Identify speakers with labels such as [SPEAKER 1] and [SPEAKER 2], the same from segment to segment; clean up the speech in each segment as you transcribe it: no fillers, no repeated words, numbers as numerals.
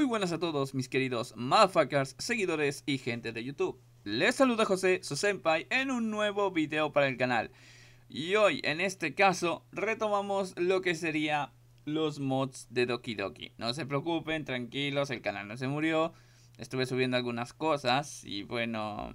[SPEAKER 1] buenas a todos mis queridos motherfuckers, seguidores y gente de YouTube. Les saluda José, su senpai, en un nuevo video para el canal. Y hoy, en este caso, retomamos lo que sería los mods de Doki Doki. No se preocupen, tranquilos, el canal no se murió. Estuve subiendo algunas cosas y bueno...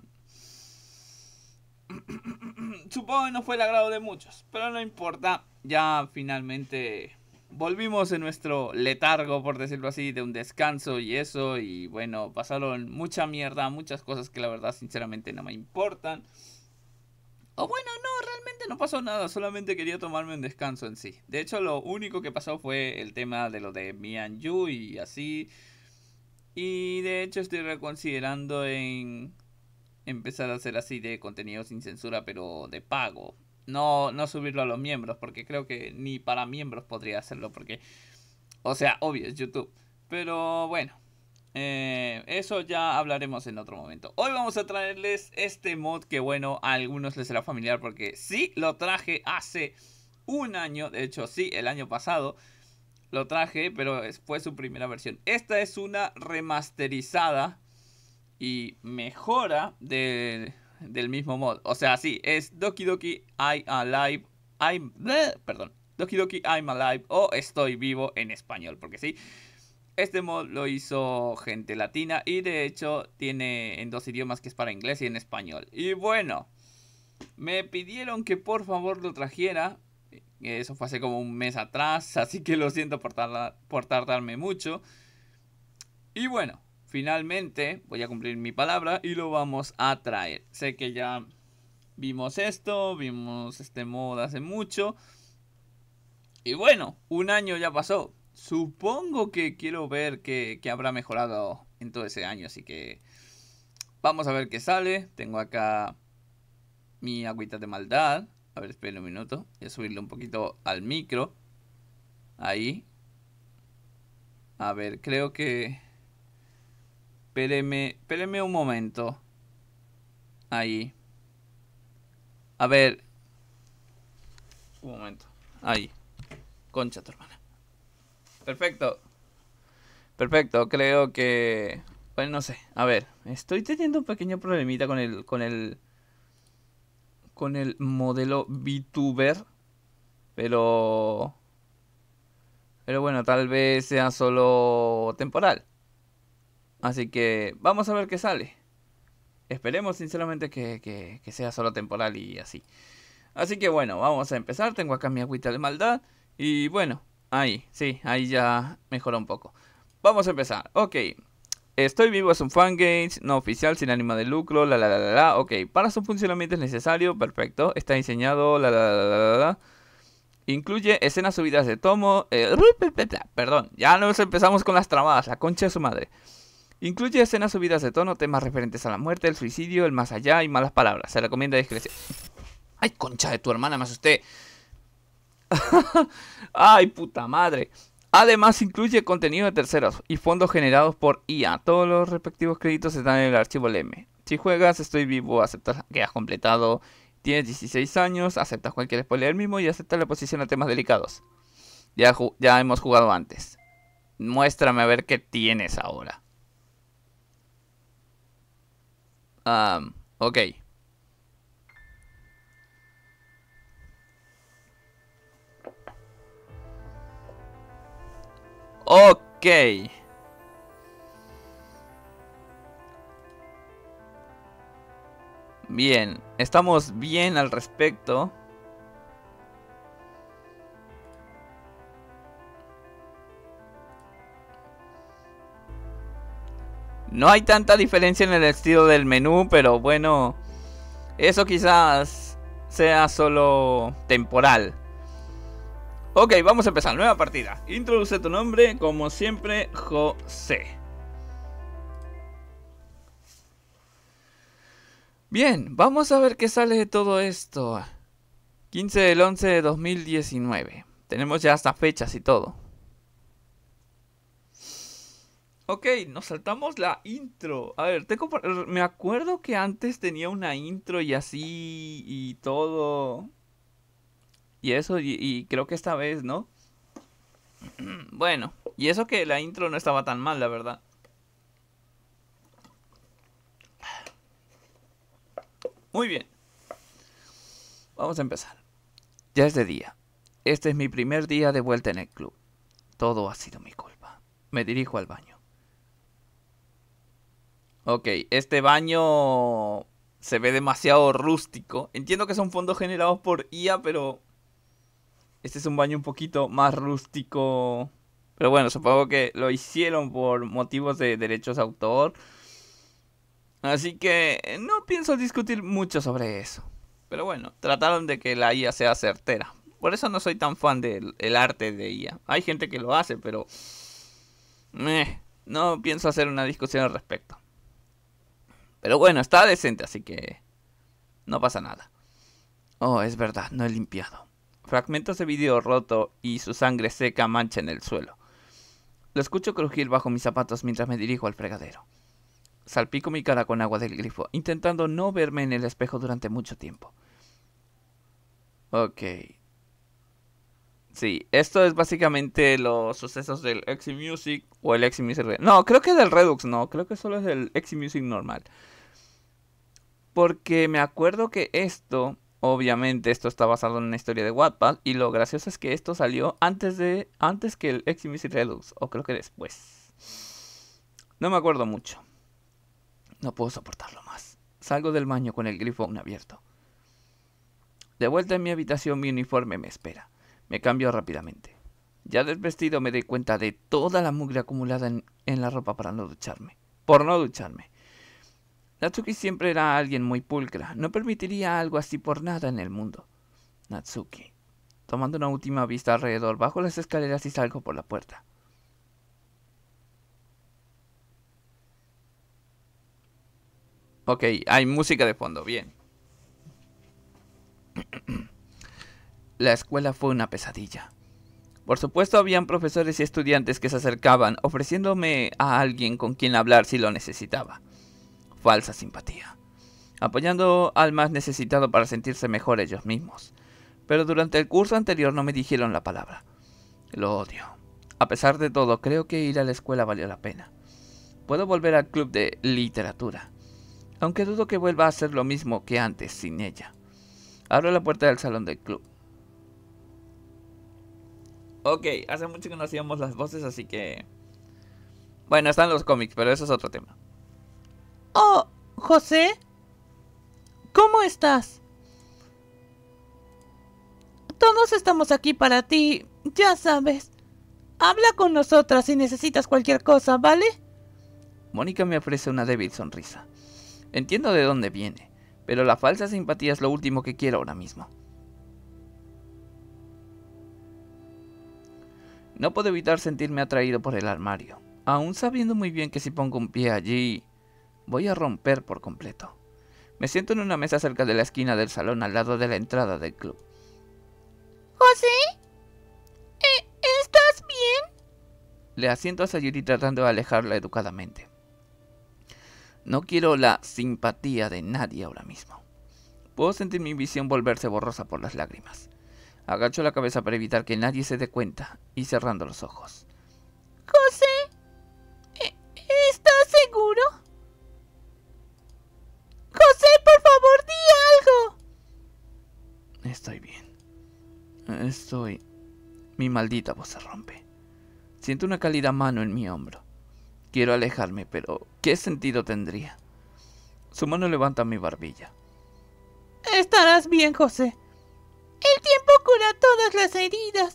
[SPEAKER 1] supongo que no fue el agrado de muchos, pero no importa. Ya finalmente... volvimos en nuestro letargo, por decirlo así, de un descanso y eso. Y bueno, pasaron mucha mierda, muchas cosas que la verdad sinceramente no me importan. O bueno, no, realmente no pasó nada, solamente quería tomarme un descanso en sí. De hecho, lo único que pasó fue el tema de lo de Mianyu y así. Y de hecho estoy reconsiderando en empezar a hacer así de contenido sin censura, pero de pago. No subirlo a los miembros, porque creo que ni para miembros podría hacerlo, porque, o sea, obvio, es YouTube. Pero bueno, eso ya hablaremos en otro momento. Hoy vamos a traerles este mod que, bueno, a algunos les será familiar, porque sí, lo traje hace un año. De hecho, sí, el año pasado lo traje, pero fue su primera versión. Esta es una remasterizada y mejora del mismo mod. O sea, sí, es Doki Doki I'm Alive. Perdón. Doki Doki I'm Alive o Estoy Vivo en español. Porque sí, este mod lo hizo gente latina y de hecho tiene en dos idiomas, que es para inglés y en español. Y bueno, me pidieron que por favor lo trajera. Eso fue hace como un mes atrás, así que lo siento por tardarme mucho. Y bueno, finalmente voy a cumplir mi palabra y lo vamos a traer. Sé que ya vimos esto, vimos este mod hace mucho. Y bueno, un año ya pasó. Supongo que quiero ver que habrá mejorado en todo ese año. Así que vamos a ver qué sale. Tengo acá mi agüita de maldad. A ver, esperen un minuto. Voy a subirle un poquito al micro. Ahí. A ver, creo que... Espéreme un momento. Ahí. A ver. Un momento. Ahí. Concha tu hermana. Perfecto. Perfecto. Creo que... bueno, no sé. A ver. Estoy teniendo un pequeño problemita con el modelo VTuber. Pero... pero bueno, tal vez sea solo temporal. Así que vamos a ver qué sale. Esperemos sinceramente que sea solo temporal y así. Así que bueno, vamos a empezar. Tengo acá mi agüita de maldad. Y bueno, ahí, sí, ahí ya mejora un poco. Vamos a empezar. Ok. Estoy vivo es un fangame no oficial, sin ánimo de lucro, la. Ok, para su funcionamiento es necesario, perfecto. Está diseñado, la. Incluye escenas subidas de tomo. Perdón, ya nos empezamos con las trabadas, la concha de su madre. Incluye escenas subidas de tono, temas referentes a la muerte, el suicidio, el más allá y malas palabras. Se recomienda discreción. Ay, concha de tu hermana, me asusté. Ay, puta madre. Además incluye contenido de terceros y fondos generados por IA. Todos los respectivos créditos están en el archivo LM. Si juegas Estoy Vivo, aceptas que has completado, tienes 16 años, aceptas cualquier spoiler mismo y aceptas la posición a temas delicados. Ya hemos jugado antes. Muéstrame a ver qué tienes ahora. Ok. Ok. Bien, estamos bien al respecto. No hay tanta diferencia en el estilo del menú, pero bueno, eso quizás sea solo temporal. Ok, vamos a empezar, nueva partida. Introduce tu nombre, como siempre, José. Bien, vamos a ver qué sale de todo esto. 15 del 11 de 2019. Tenemos ya hasta fechas y todo. Ok, nos saltamos la intro. A ver, me acuerdo que antes tenía una intro y así y todo. Y eso, y creo que esta vez, ¿no? Bueno, Y eso que la intro no estaba tan mal, la verdad. Muy bien. Vamos a empezar. Ya es de día. Este es mi primer día de vuelta en el club. Todo ha sido mi culpa. Me dirijo al baño. Ok, este baño se ve demasiado rústico. Entiendo que son fondos generados por IA, pero este es un baño un poquito más rústico. Pero bueno, supongo que lo hicieron por motivos de derechos de autor. Así que no pienso discutir mucho sobre eso. Pero bueno, trataron de que la IA sea certera. Por eso no soy tan fan del arte de IA. Hay gente que lo hace, pero no pienso hacer una discusión al respecto. Pero bueno, está decente, así que no pasa nada. Oh, es verdad, no he limpiado. Fragmentos de vidrio roto y su sangre seca manchan el suelo. Lo escucho crujir bajo mis zapatos mientras me dirijo al fregadero. Salpico mi cara con agua del grifo, intentando no verme en el espejo durante mucho tiempo. Ok. Sí, esto es básicamente los sucesos del Eximusic o el Eximusic... No, creo que del Redux no, creo que solo es del Eximusic normal. Porque me acuerdo que esto, obviamente esto está basado en una historia de Wattpad, y lo gracioso es que esto salió antes que el Eximusic Redux, o creo que después. No me acuerdo mucho. No puedo soportarlo más. Salgo del baño con el grifo aún abierto. De vuelta en mi habitación, mi uniforme me espera. Me cambio rápidamente. Ya desvestido me doy cuenta de toda la mugre acumulada en la ropa por no ducharme. Natsuki siempre era alguien muy pulcra. No permitiría algo así por nada en el mundo. Natsuki. Tomando una última vista alrededor, bajo las escaleras y salgo por la puerta. Ok, hay música de fondo, bien. La escuela fue una pesadilla. Por supuesto, habían profesores y estudiantes que se acercaban, ofreciéndome a alguien con quien hablar si lo necesitaba. Falsa simpatía. Apoyando al más necesitado para sentirse mejor ellos mismos. Pero durante el curso anterior no me dijeron la palabra. Lo odio. A pesar de todo, creo que ir a la escuela valió la pena. Puedo volver al club de literatura, aunque dudo que vuelva a hacer lo mismo que antes sin ella. Abro la puerta del salón del club. Ok, hace mucho que no hacíamos las voces, así que... Bueno, están los cómics, pero eso es otro tema.
[SPEAKER 2] Oh, José, ¿cómo estás? Todos estamos aquí para ti, ya sabes. Habla con nosotras si necesitas cualquier cosa, ¿vale?
[SPEAKER 1] Mónica me ofrece una débil sonrisa. Entiendo de dónde viene, pero la falsa simpatía es lo último que quiero ahora mismo. No puedo evitar sentirme atraído por el armario, aún sabiendo muy bien que si pongo un pie allí, voy a romper por completo. Me siento en una mesa cerca de la esquina del salón al lado de la entrada del club.
[SPEAKER 2] José, ¿estás bien?
[SPEAKER 1] Le asiento a Sayuri tratando de alejarla educadamente. No quiero la simpatía de nadie ahora mismo. Puedo sentir mi visión volverse borrosa por las lágrimas. Agacho la cabeza para evitar que nadie se dé cuenta y cerrando los ojos.
[SPEAKER 2] José, ¿estás seguro? José, por favor, di algo.
[SPEAKER 1] Estoy bien. Mi maldita voz se rompe. Siento una cálida mano en mi hombro. Quiero alejarme, pero ¿qué sentido tendría? Su mano levanta mi barbilla.
[SPEAKER 2] Estarás bien, José. El tiempo cura todas las heridas.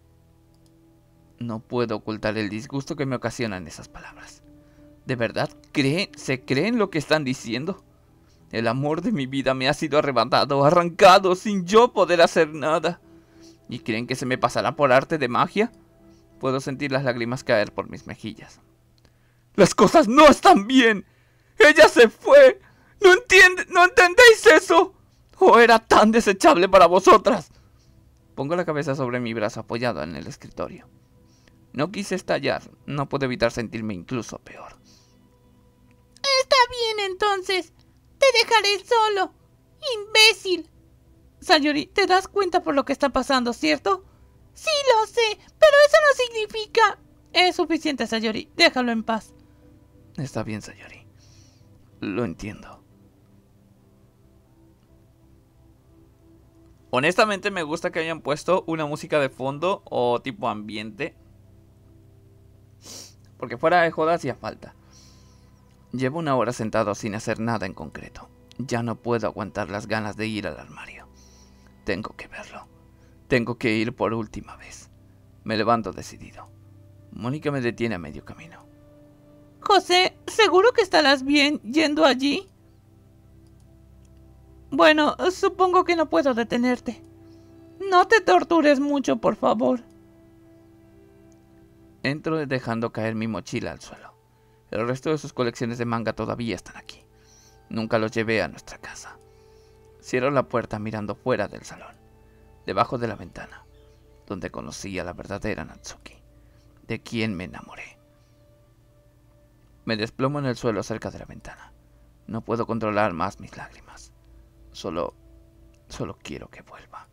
[SPEAKER 1] No puedo ocultar el disgusto que me ocasionan esas palabras. ¿De verdad se creen lo que están diciendo? El amor de mi vida me ha sido arrancado sin yo poder hacer nada. ¿Y creen que se me pasará por arte de magia? Puedo sentir las lágrimas caer por mis mejillas. ¡Las cosas no están bien! ¡Ella se fue! ¿No entendéis eso? ¿O era tan desechable para vosotras? Pongo la cabeza sobre mi brazo apoyado en el escritorio. No quise estallar, no puedo evitar sentirme incluso peor.
[SPEAKER 2] Está bien, entonces. Te dejaré solo. ¡Imbécil! Sayuri, ¿te das cuenta por lo que está pasando, cierto? Sí, lo sé, pero eso no significa... Es suficiente, Sayori. Déjalo en paz.
[SPEAKER 1] Está bien, Sayori. Lo entiendo. Honestamente me gusta que hayan puesto una música de fondo o tipo ambiente. Porque fuera de joda hacía falta. Llevo una hora sentado sin hacer nada en concreto. Ya no puedo aguantar las ganas de ir al armario. Tengo que verlo. Tengo que ir por última vez. Me levanto decidido. Mónica me detiene a medio camino.
[SPEAKER 2] José, ¿seguro que estarás bien yendo allí? Bueno, supongo que no puedo detenerte. No te tortures mucho, por favor.
[SPEAKER 1] Entro dejando caer mi mochila al suelo. El resto de sus colecciones de manga todavía están aquí. Nunca los llevé a nuestra casa. Cierro la puerta mirando fuera del salón, debajo de la ventana, donde conocí a la verdadera Natsuki, de quien me enamoré. Me desplomo en el suelo cerca de la ventana. No puedo controlar más mis lágrimas. Solo quiero que vuelva.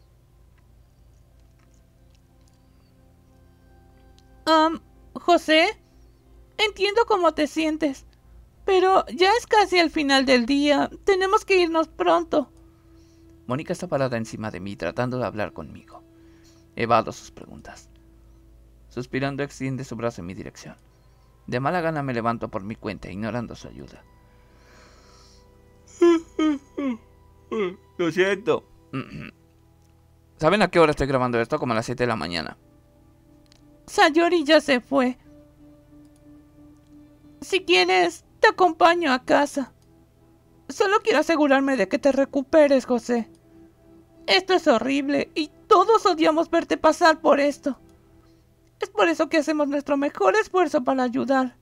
[SPEAKER 2] José, entiendo cómo te sientes, pero ya es casi el final del día. Tenemos que irnos pronto.
[SPEAKER 1] Mónica está parada encima de mí tratando de hablar conmigo. Evado sus preguntas. Suspirando extiende su brazo en mi dirección. De mala gana me levanto por mi cuenta, ignorando su ayuda. Lo siento. ¿Saben a qué hora estoy grabando esto? Como a las 7 de la mañana.
[SPEAKER 2] Sayori ya se fue. Si quieres, te acompaño a casa. Solo quiero asegurarme de que te recuperes, José. Esto es horrible y todos odiamos verte pasar por esto. Es por eso que hacemos nuestro mejor esfuerzo para ayudar.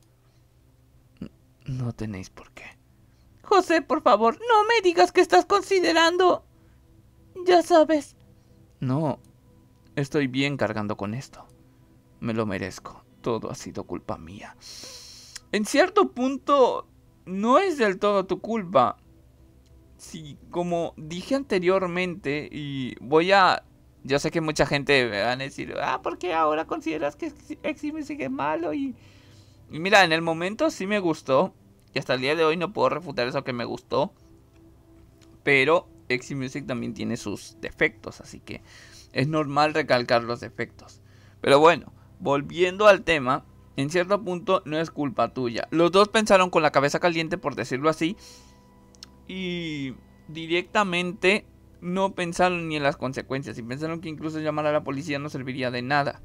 [SPEAKER 1] No tenéis por qué.
[SPEAKER 2] José, por favor, no me digas que estás considerando... Ya sabes.
[SPEAKER 1] No, estoy bien cargando con esto. Me lo merezco. Todo ha sido culpa mía. En cierto punto, no es del todo tu culpa. Sí, como dije anteriormente, y voy a... Yo sé que mucha gente me va a decir, ¿por qué ahora consideras que X-Music es malo? Y mira, en el momento sí me gustó. Y hasta el día de hoy no puedo refutar eso que me gustó. Pero X-Music también tiene sus defectos, así que es normal recalcar los defectos. Pero bueno, volviendo al tema, en cierto punto no es culpa tuya. Los dos pensaron con la cabeza caliente, por decirlo así, y directamente no pensaron ni en las consecuencias. Y pensaron que incluso llamar a la policía no serviría de nada.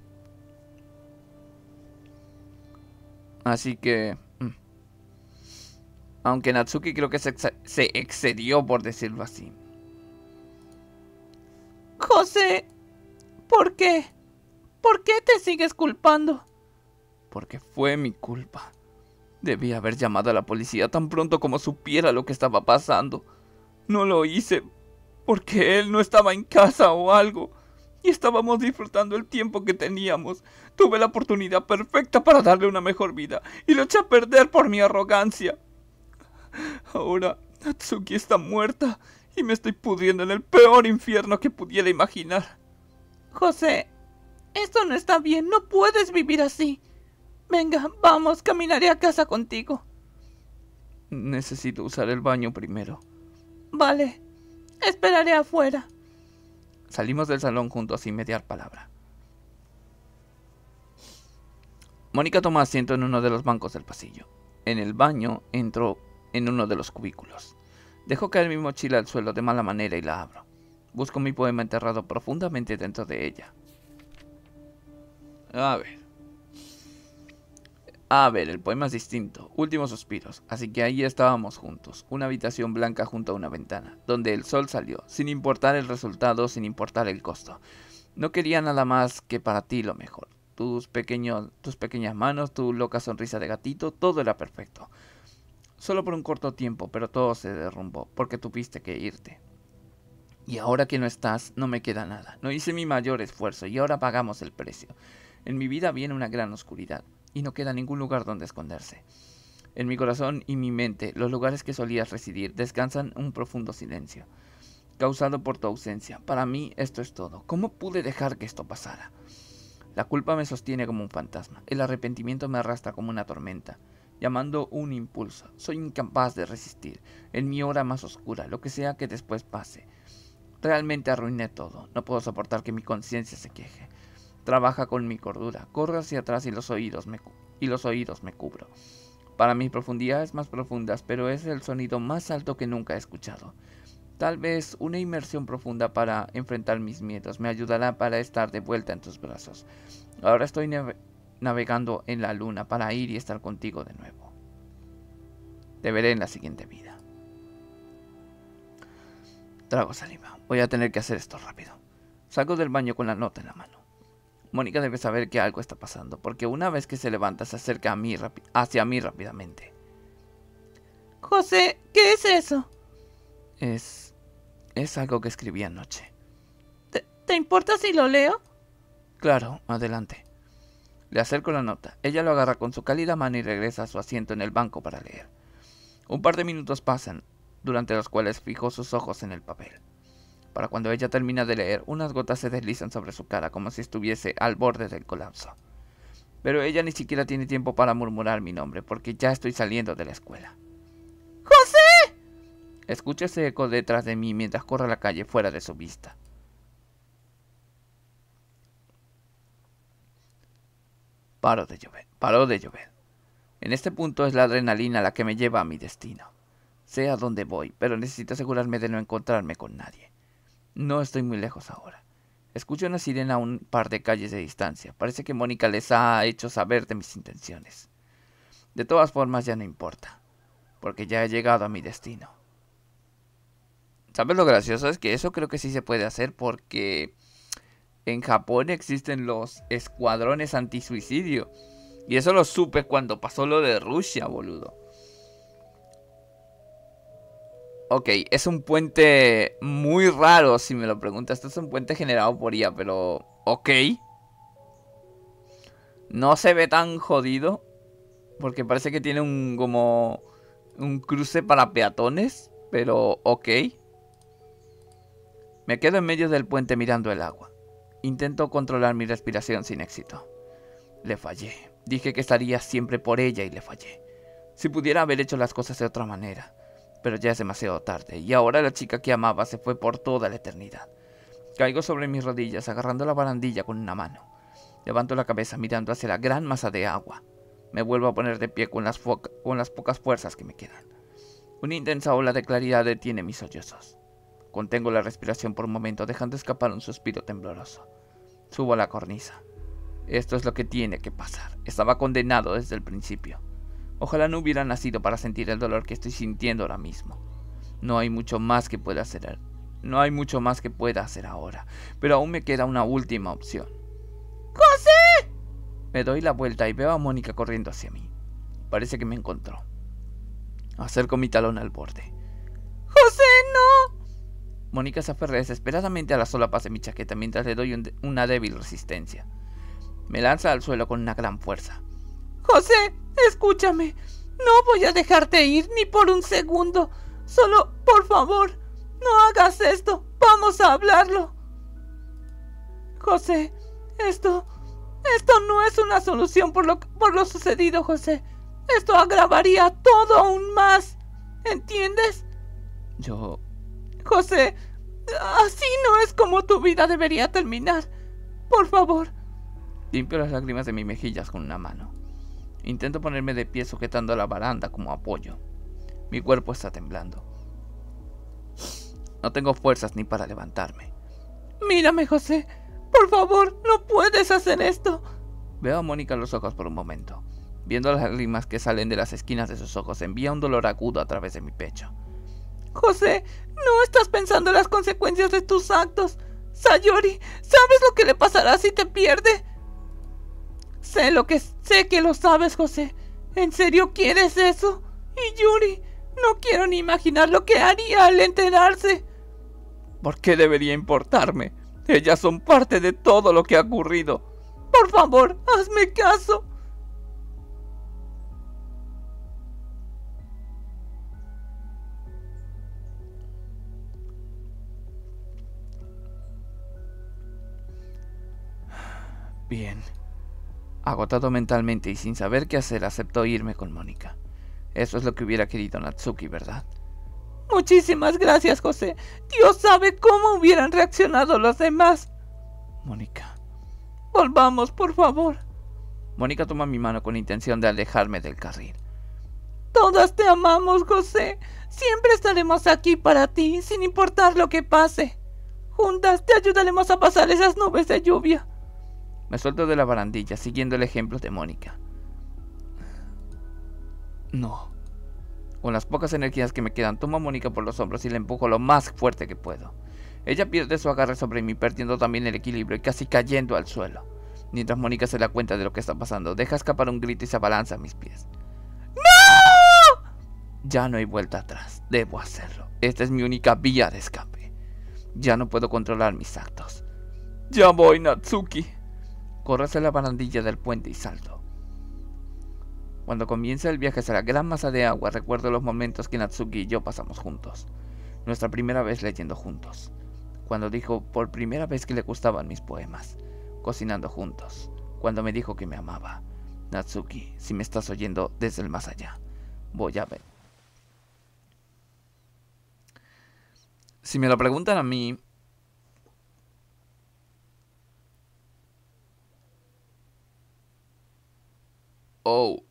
[SPEAKER 1] Así que... aunque Natsuki creo que se excedió, por decirlo así.
[SPEAKER 2] José, ¿por qué? ¿Por qué te sigues culpando?
[SPEAKER 1] Porque fue mi culpa. Debí haber llamado a la policía tan pronto como supiera lo que estaba pasando. No lo hice porque él no estaba en casa o algo. Y estábamos disfrutando el tiempo que teníamos. Tuve la oportunidad perfecta para darle una mejor vida y lo eché a perder por mi arrogancia. Ahora Natsuki está muerta y me estoy pudriendo en el peor infierno que pudiera imaginar.
[SPEAKER 2] José, esto no está bien, no puedes vivir así. Venga, vamos, caminaré a casa contigo.
[SPEAKER 1] Necesito usar el baño primero.
[SPEAKER 2] Vale, esperaré afuera.
[SPEAKER 1] Salimos del salón juntos sin mediar palabra. Mónica toma asiento en uno de los bancos del pasillo. En el baño entro en uno de los cubículos. Dejo caer mi mochila al suelo de mala manera y la abro. Busco mi poema enterrado profundamente dentro de ella. A ver, el poema es distinto. Últimos suspiros. Así que ahí estábamos juntos. Una habitación blanca junto a una ventana, donde el sol salió, sin importar el resultado, sin importar el costo. No quería nada más que para ti lo mejor. Tus pequeñas manos, tu loca sonrisa de gatito, todo era perfecto. Solo por un corto tiempo, pero todo se derrumbó, porque tuviste que irte. Y ahora que no estás, no me queda nada. No hice mi mayor esfuerzo y ahora pagamos el precio. En mi vida viene una gran oscuridad, y no queda ningún lugar donde esconderse. En mi corazón y mi mente, los lugares que solías residir, descansan un profundo silencio, causado por tu ausencia. Para mí, esto es todo. ¿Cómo pude dejar que esto pasara? La culpa me sostiene como un fantasma. El arrepentimiento me arrastra como una tormenta, llamando un impulso. Soy incapaz de resistir. En mi hora más oscura, lo que sea que después pase. Realmente arruiné todo. No puedo soportar que mi conciencia se queje. Trabaja con mi cordura. Corro hacia atrás y los oídos me cubro. Para mis profundidades más profundas, pero es el sonido más alto que nunca he escuchado. Tal vez una inmersión profunda para enfrentar mis miedos me ayudará para estar de vuelta en tus brazos. Ahora estoy navegando en la luna para ir y estar contigo de nuevo. Te veré en la siguiente vida. Trago saliva. Voy a tener que hacer esto rápido. Salgo del baño con la nota en la mano. Mónica debe saber que algo está pasando, porque una vez que se levanta se acerca hacia mí rápidamente.
[SPEAKER 2] José, ¿qué es eso?
[SPEAKER 1] Es algo que escribí anoche.
[SPEAKER 2] ¿Te importa si lo leo?
[SPEAKER 1] Claro, adelante. Le acerco la nota. Ella lo agarra con su cálida mano y regresa a su asiento en el banco para leer. Un par de minutos pasan, durante los cuales fijó sus ojos en el papel. Para cuando ella termina de leer, unas gotas se deslizan sobre su cara como si estuviese al borde del colapso. Pero ella ni siquiera tiene tiempo para murmurar mi nombre, porque ya estoy saliendo de la escuela.
[SPEAKER 2] ¡José!
[SPEAKER 1] Escucho ese eco detrás de mí mientras corro a la calle fuera de su vista. Paró de llover. En este punto es la adrenalina la que me lleva a mi destino. Sé a dónde voy, pero necesito asegurarme de no encontrarme con nadie. No estoy muy lejos ahora. Escucho una sirena a un par de calles de distancia. Parece que Mónica les ha hecho saber de mis intenciones. De todas formas ya no importa, porque ya he llegado a mi destino. ¿Sabes lo gracioso? Es que eso creo que sí se puede hacer porque en Japón existen los escuadrones antisuicidio. Y eso lo supe cuando pasó lo de Rusia, boludo. Ok, es un puente muy raro, si me lo preguntas. Esto es un puente generado por IA, pero... ok. No se ve tan jodido, porque parece que tiene como un cruce para peatones, pero ok. Me quedo en medio del puente mirando el agua. Intento controlar mi respiración sin éxito. Le fallé. Dije que estaría siempre por ella y le fallé. Si pudiera haber hecho las cosas de otra manera. Pero ya es demasiado tarde, y ahora la chica que amaba se fue por toda la eternidad. Caigo sobre mis rodillas, agarrando la barandilla con una mano. Levanto la cabeza mirando hacia la gran masa de agua. Me vuelvo a poner de pie con las pocas fuerzas que me quedan. Una intensa ola de claridad detiene mis sollozos. Contengo la respiración por un momento, dejando escapar un suspiro tembloroso. Subo a la cornisa. Esto es lo que tiene que pasar. Estaba condenado desde el principio. Ojalá no hubiera nacido para sentir el dolor que estoy sintiendo ahora mismo. No hay mucho más que pueda hacer. No hay mucho más que pueda hacer ahora. Pero aún me queda una última opción.
[SPEAKER 2] ¡José!
[SPEAKER 1] Me doy la vuelta y veo a Mónica corriendo hacia mí. Parece que me encontró. Acerco mi talón al borde.
[SPEAKER 2] ¡José, no!
[SPEAKER 1] Mónica se aferra desesperadamente a las solapas de mi chaqueta mientras le doy una débil resistencia. Me lanza al suelo con una gran fuerza.
[SPEAKER 2] José, escúchame. No voy a dejarte ir ni por un segundo. Solo, por favor, no hagas esto. Vamos a hablarlo. José, esto no es una solución por lo sucedido, José. Esto agravaría todo aún más. ¿Entiendes? José, así no es como tu vida debería terminar. Por favor.
[SPEAKER 1] Limpio las lágrimas de mis mejillas con una mano. Intento ponerme de pie sujetando la baranda como apoyo. Mi cuerpo está temblando. No tengo fuerzas ni para levantarme.
[SPEAKER 2] Mírame, José. Por favor, no puedes hacer esto.
[SPEAKER 1] Veo a Mónica en los ojos por un momento. Viendo las lágrimas que salen de las esquinas de sus ojos, envía un dolor agudo a través de mi pecho.
[SPEAKER 2] José, no estás pensando en las consecuencias de tus actos. Sayori, ¿sabes lo que le pasará si te pierde? Sé que lo sabes, José. ¿En serio quieres eso? Y Yuri, no quiero ni imaginar lo que haría al enterarse.
[SPEAKER 1] ¿Por qué debería importarme? Ellas son parte de todo lo que ha ocurrido.
[SPEAKER 2] Por favor, hazme caso.
[SPEAKER 1] Bien. Agotado mentalmente y sin saber qué hacer, aceptó irme con Mónica. Eso es lo que hubiera querido Natsuki, ¿verdad?
[SPEAKER 2] Muchísimas gracias, José. Dios sabe cómo hubieran reaccionado los demás.
[SPEAKER 1] Mónica.
[SPEAKER 2] Volvamos, por favor.
[SPEAKER 1] Mónica toma mi mano con intención de alejarme del carril.
[SPEAKER 2] Todas te amamos, José. Siempre estaremos aquí para ti, sin importar lo que pase. Juntas te ayudaremos a pasar esas nubes de lluvia.
[SPEAKER 1] Me suelto de la barandilla, siguiendo el ejemplo de Mónica. No. Con las pocas energías que me quedan, tomo a Mónica por los hombros y la empujo lo más fuerte que puedo. Ella pierde su agarre sobre mí, perdiendo también el equilibrio y casi cayendo al suelo. Mientras Mónica se da cuenta de lo que está pasando, deja escapar un grito y se abalanza a mis pies.
[SPEAKER 2] ¡No!
[SPEAKER 1] Ya no hay vuelta atrás. Debo hacerlo. Esta es mi única vía de escape. Ya no puedo controlar mis actos. Ya voy, Natsuki. Corro hacia la barandilla del puente y salto. Cuando comienza el viaje hacia la gran masa de agua, recuerdo los momentos que Natsuki y yo pasamos juntos. Nuestra primera vez leyendo juntos. Cuando dijo por primera vez que le gustaban mis poemas. Cocinando juntos. Cuando me dijo que me amaba. Natsuki, si me estás oyendo desde el más allá, voy a ver. Si me lo preguntan a mí... Oh.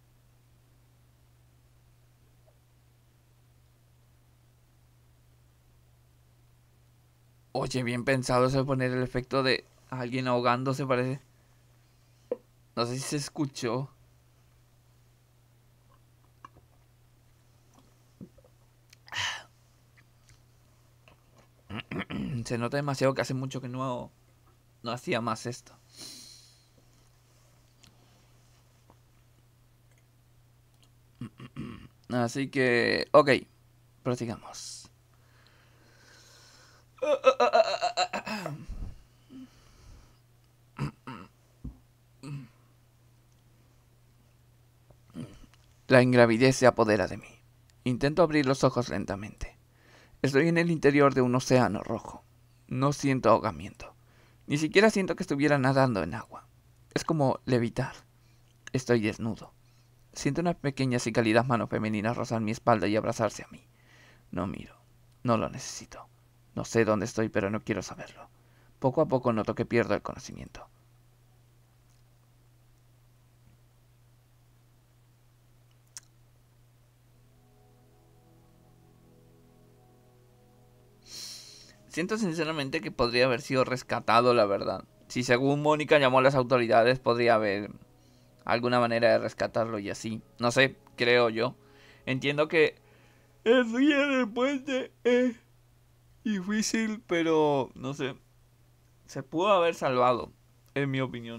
[SPEAKER 1] Oye, bien pensado eso de poner el efecto de alguien ahogándose, parece. No sé si se escuchó. Se nota demasiado que hace mucho que no hacía más esto. Así que... Ok, prosigamos. La ingravidez se apodera de mí. Intento abrir los ojos lentamente. Estoy en el interior de un océano rojo. No siento ahogamiento. Ni siquiera siento que estuviera nadando en agua. Es como levitar. Estoy desnudo. Siento unas pequeñas y cálidas manos femeninas rozar mi espalda y abrazarse a mí. No miro. No lo necesito. No sé dónde estoy, pero no quiero saberlo. Poco a poco noto que pierdo el conocimiento. Siento sinceramente que podría haber sido rescatado, la verdad. Si según Mónica llamó a las autoridades, podría haber alguna manera de rescatarlo y así. No sé, creo yo. Entiendo que el día del puente es difícil, pero no sé. Se pudo haber salvado, en mi opinión.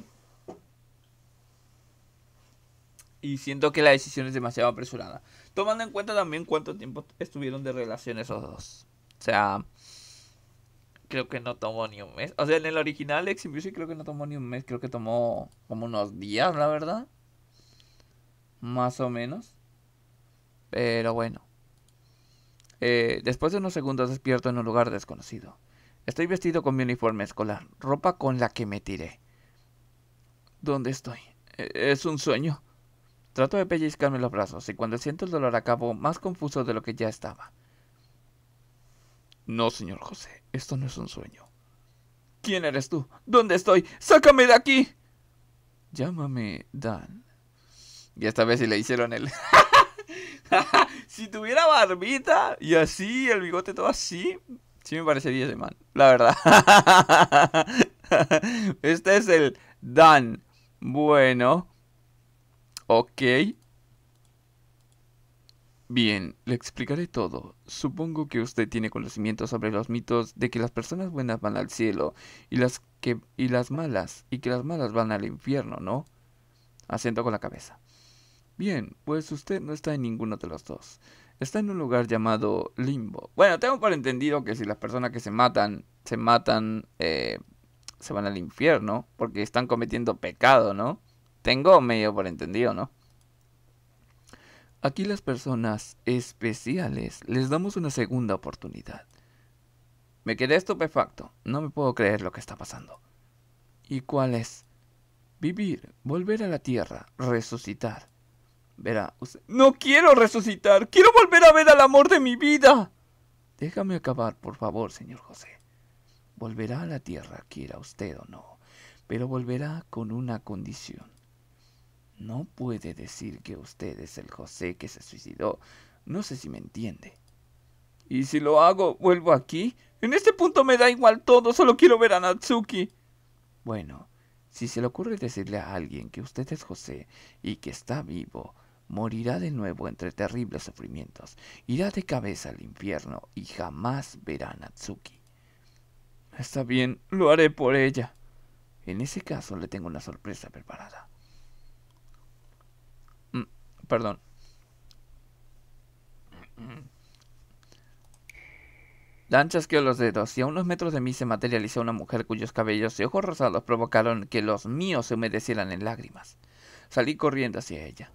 [SPEAKER 1] Y siento que la decisión es demasiado apresurada. Tomando en cuenta también cuánto tiempo estuvieron de relación esos dos. O sea... Creo que no tomó ni un mes. O sea, en el original Exit Music creo que no tomó ni un mes. Creo que tomó como unos días, la verdad. Más o menos. Pero bueno. Después de unos segundos despierto en un lugar desconocido. Estoy vestido con mi uniforme escolar. Ropa con la que me tiré. ¿Dónde estoy? ¿Es un sueño? Trato de pellizcarme los brazos y cuando siento el dolor acabo más confuso de lo que ya estaba. No, señor José, esto no es un sueño. ¿Quién eres tú? ¿Dónde estoy? ¡Sácame de aquí! Llámame Dan. Y esta vez sí le hicieron el... Si tuviera barbita y así, el bigote todo así, sí me parecería ese man, la verdad. Este es el Dan. Bueno. Ok. Bien, le explicaré todo. Supongo que usted tiene conocimiento sobre los mitos de que las personas buenas van al cielo y las malas van al infierno, ¿no? Asiento con la cabeza. Bien, pues usted no está en ninguno de los dos. Está en un lugar llamado Limbo. Bueno, tengo por entendido que si las personas que se matan, se van al infierno porque están cometiendo pecado, ¿no? Tengo medio por entendido, ¿no? Aquí las personas especiales les damos una segunda oportunidad. Me quedé estupefacto. No me puedo creer lo que está pasando. ¿Y cuál es? Vivir, volver a la tierra, resucitar. Verá, usted... No quiero resucitar, quiero volver a ver al amor de mi vida. Déjame acabar, por favor, señor José. Volverá a la tierra, quiera usted o no, pero volverá con una condición. No puede decir que usted es el José que se suicidó. No sé si me entiende. ¿Y si lo hago, vuelvo aquí? En este punto me da igual todo, solo quiero ver a Natsuki. Bueno, si se le ocurre decirle a alguien que usted es José y que está vivo, morirá de nuevo entre terribles sufrimientos, irá de cabeza al infierno y jamás verá a Natsuki. Está bien, lo haré por ella. En ese caso le tengo una sorpresa preparada. Perdón. Dan chasqueó los dedos y a unos metros de mí se materializó una mujer cuyos cabellos y ojos rosados provocaron que los míos se humedecieran en lágrimas. Salí corriendo hacia ella.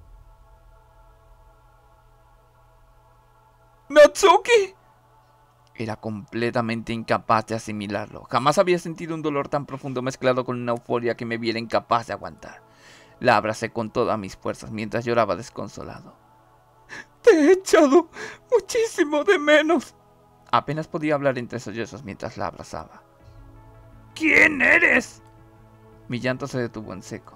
[SPEAKER 1] ¡Natsuki! Era completamente incapaz de asimilarlo. Jamás había sentido un dolor tan profundo mezclado con una euforia que me viera incapaz de aguantar. La abracé con todas mis fuerzas mientras lloraba desconsolado. Te he echado muchísimo de menos. Apenas podía hablar entre sollozos mientras la abrazaba. ¿Quién eres? Mi llanto se detuvo en seco.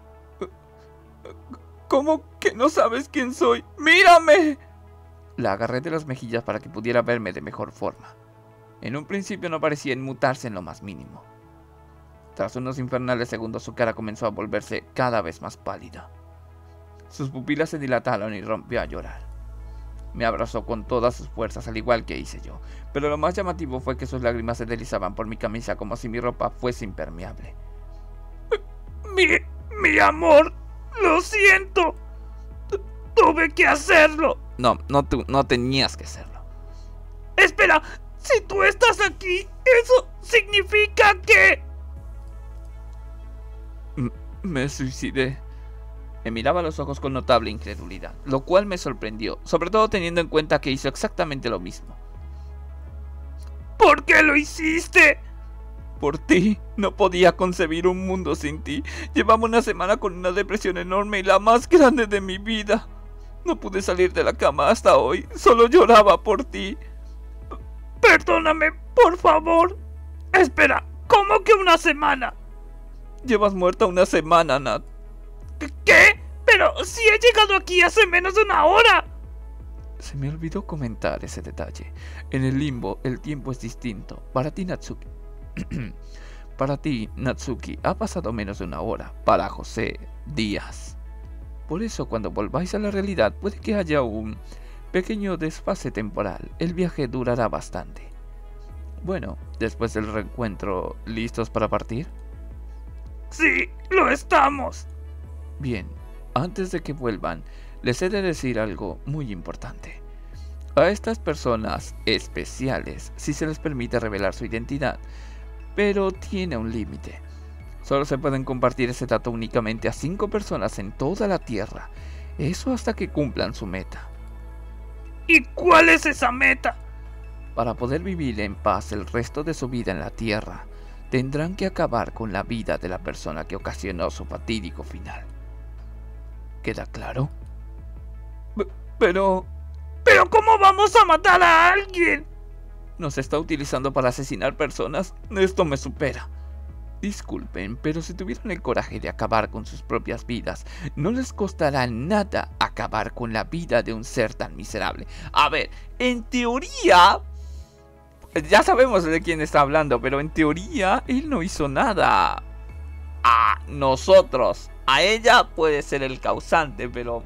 [SPEAKER 1] ¿Cómo que no sabes quién soy? ¡Mírame! La agarré de las mejillas para que pudiera verme de mejor forma. En un principio no parecía inmutarse en lo más mínimo. Tras unos infernales segundos su cara comenzó a volverse cada vez más pálida. Sus pupilas se dilataron y rompió a llorar. Me abrazó con todas sus fuerzas, al igual que hice yo, pero lo más llamativo fue que sus lágrimas se deslizaban por mi camisa como si mi ropa fuese impermeable. Mi amor, lo siento. Tuve que hacerlo. No tenías que hacerlo. Espera, si tú estás aquí, eso significa que... Me suicidé. Me miraba a los ojos con notable incredulidad, lo cual me sorprendió, sobre todo teniendo en cuenta que hizo exactamente lo mismo. ¿Por qué lo hiciste? Por ti. No podía concebir un mundo sin ti. Llevaba una semana con una depresión enorme y la más grande de mi vida. No pude salir de la cama hasta hoy. Solo lloraba por ti. Perdóname, por favor. Espera, ¿cómo que una semana? Llevas muerta una semana, Nat. ¿Qué? Pero si he llegado aquí hace menos de una hora. Se me olvidó comentar ese detalle. En el limbo, el tiempo es distinto. Para ti, Natsuki. Para ti, Natsuki, ha pasado menos de una hora. Para José, días. Por eso, cuando volváis a la realidad, puede que haya un pequeño desfase temporal. El viaje durará bastante. Bueno, después del reencuentro, ¿listos para partir? Sí, lo estamos. Bien, antes de que vuelvan, les he de decir algo muy importante. A estas personas especiales, sí se les permite revelar su identidad, pero tiene un límite. Solo se pueden compartir ese dato únicamente a 5 personas en toda la Tierra. Eso hasta que cumplan su meta. ¿Y cuál es esa meta? Para poder vivir en paz el resto de su vida en la Tierra, tendrán que acabar con la vida de la persona que ocasionó su fatídico final. ¿Queda claro? Pero ¿cómo vamos a matar a alguien? ¿Nos está utilizando para asesinar personas? Esto me supera. Disculpen, pero si tuvieran el coraje de acabar con sus propias vidas, no les costará nada acabar con la vida de un ser tan miserable. A ver, en teoría... Ya sabemos de quién está hablando, pero en teoría él no hizo nada a nosotros. A ella puede ser el causante, pero...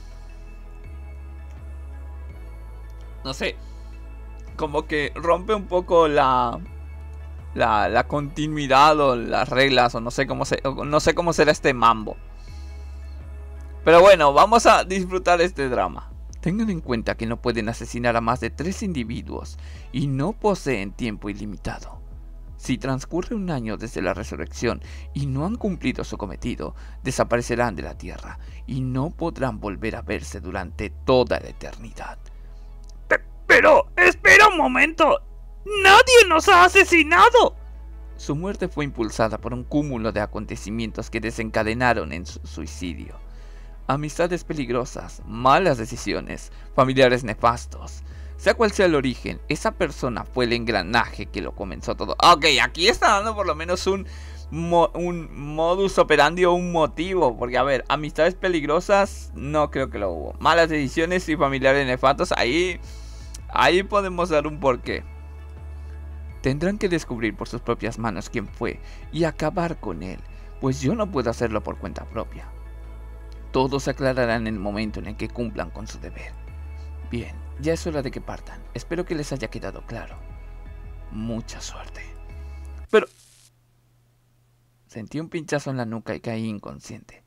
[SPEAKER 1] no sé. Como que rompe un poco la continuidad o las reglas, o no sé cómo será este mambo. Pero bueno, vamos a disfrutar este drama. Tengan en cuenta que no pueden asesinar a más de 3 individuos y no poseen tiempo ilimitado. Si transcurre un año desde la resurrección y no han cumplido su cometido, desaparecerán de la tierra y no podrán volver a verse durante toda la eternidad. Pero, espera un momento. ¡Nadie nos ha asesinado! Su muerte fue impulsada por un cúmulo de acontecimientos que desencadenaron en su suicidio. Amistades peligrosas, malas decisiones, familiares nefastos. Sea cual sea el origen, esa persona fue el engranaje que lo comenzó todo. Ok, aquí está dando por lo menos un modus operandi o un motivo. Porque a ver, amistades peligrosas no creo que lo hubo. Malas decisiones y familiares nefastos, ahí podemos dar un porqué. Tendrán que descubrir por sus propias manos quién fue y acabar con él, pues yo no puedo hacerlo por cuenta propia. Todo se aclarará en el momento en el que cumplan con su deber. Bien, ya es hora de que partan. Espero que les haya quedado claro. Mucha suerte. Pero... Sentí un pinchazo en la nuca y caí inconsciente.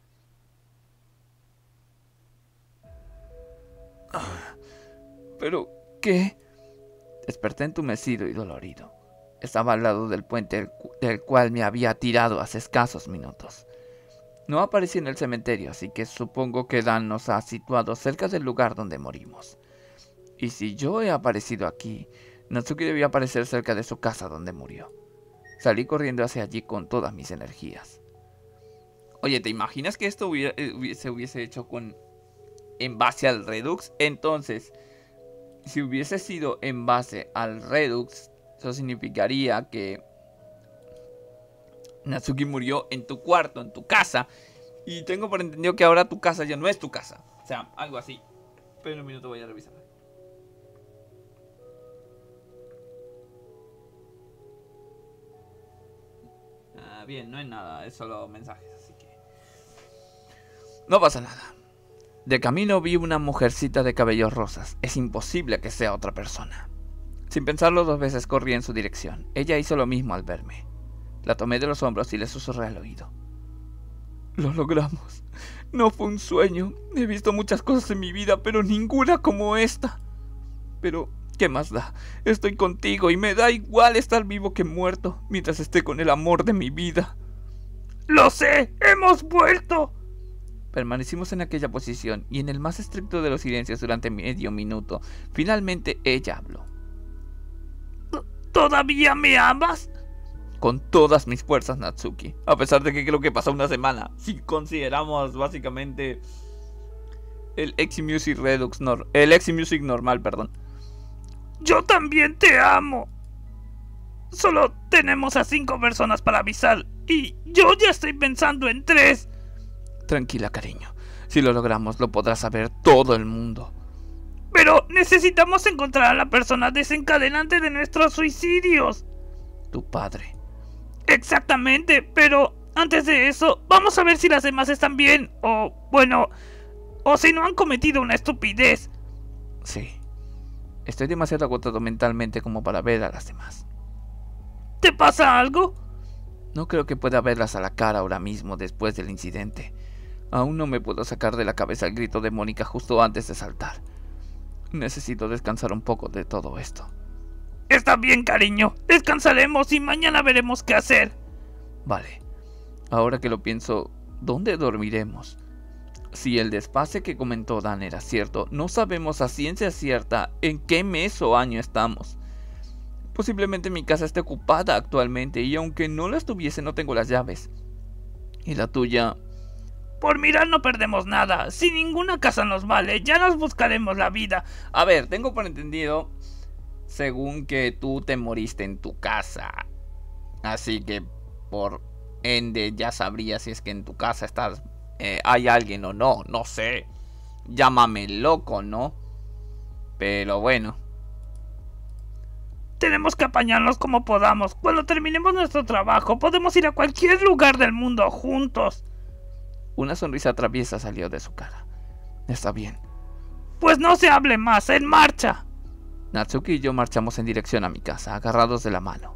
[SPEAKER 1] ¿Pero qué? Desperté entumecido y dolorido. Estaba al lado del puente del cual me había tirado hace escasos minutos. No aparecí en el cementerio, así que supongo que Dan nos ha situado cerca del lugar donde morimos. Y si yo he aparecido aquí, Natsuki debía aparecer cerca de su casa donde murió. Salí corriendo hacia allí con todas mis energías. Oye, ¿te imaginas que esto se hubiese hecho en base al Redux? Entonces, si hubiese sido en base al Redux, eso significaría que Natsuki murió en tu cuarto, en tu casa. Y tengo por entendido que ahora tu casa ya no es tu casa. O sea, algo así. Pero en un minuto voy a revisar. Bien, no hay nada, es solo mensajes, así que... No pasa nada. De camino vi una mujercita de cabellos rosas. Es imposible que sea otra persona. Sin pensarlo 2 veces corrí en su dirección. Ella hizo lo mismo al verme. La tomé de los hombros y le susurré al oído. Lo logramos. No fue un sueño. He visto muchas cosas en mi vida, pero ninguna como esta. Pero, ¿qué más da? Estoy contigo y me da igual estar vivo que muerto, mientras esté con el amor de mi vida. ¡Lo sé! ¡Hemos vuelto! Permanecimos en aquella posición y en el más estricto de los silencios durante medio minuto. Finalmente ella habló. ¿Todavía me amas? Con todas mis fuerzas, Natsuki. A pesar de que creo que pasó una semana. Si consideramos básicamente el X-Music Redux el X-Music normal, perdón. Yo también te amo. Solo tenemos a 5 personas para avisar y yo ya estoy pensando en 3. Tranquila, cariño. Si lo logramos, lo podrá saber todo el mundo. Pero necesitamos encontrar a la persona desencadenante de nuestros suicidios. Tu padre. Exactamente, pero antes de eso, vamos a ver si las demás están bien. O, bueno, o si no han cometido una estupidez. Sí. Estoy demasiado agotado mentalmente como para ver a las demás. ¿Te pasa algo? No creo que pueda verlas a la cara ahora mismo después del incidente. Aún no me puedo sacar de la cabeza el grito de Mónica justo antes de saltar. Necesito descansar un poco de todo esto. Está bien, cariño. Descansaremos y mañana veremos qué hacer. Vale. Ahora que lo pienso, ¿dónde dormiremos? Si el desfase que comentó Dan era cierto, no sabemos a ciencia cierta en qué mes o año estamos. Posiblemente mi casa esté ocupada actualmente y aunque no la estuviese no tengo las llaves. ¿Y la tuya? Por mirar no perdemos nada. Si ninguna casa nos vale, ya nos buscaremos la vida. A ver, tengo por entendido, según que tú te moriste en tu casa. Así que por ende ya sabrías si es que en tu casa estás... hay alguien o no, no sé. Llámame loco, ¿no? Pero bueno. Tenemos que apañarnos como podamos. Cuando terminemos nuestro trabajo, podemos ir a cualquier lugar del mundo juntos. Una sonrisa traviesa salió de su cara. Está bien. Pues no se hable más, ¡en marcha! Natsuki y yo marchamos en dirección a mi casa, agarrados de la mano.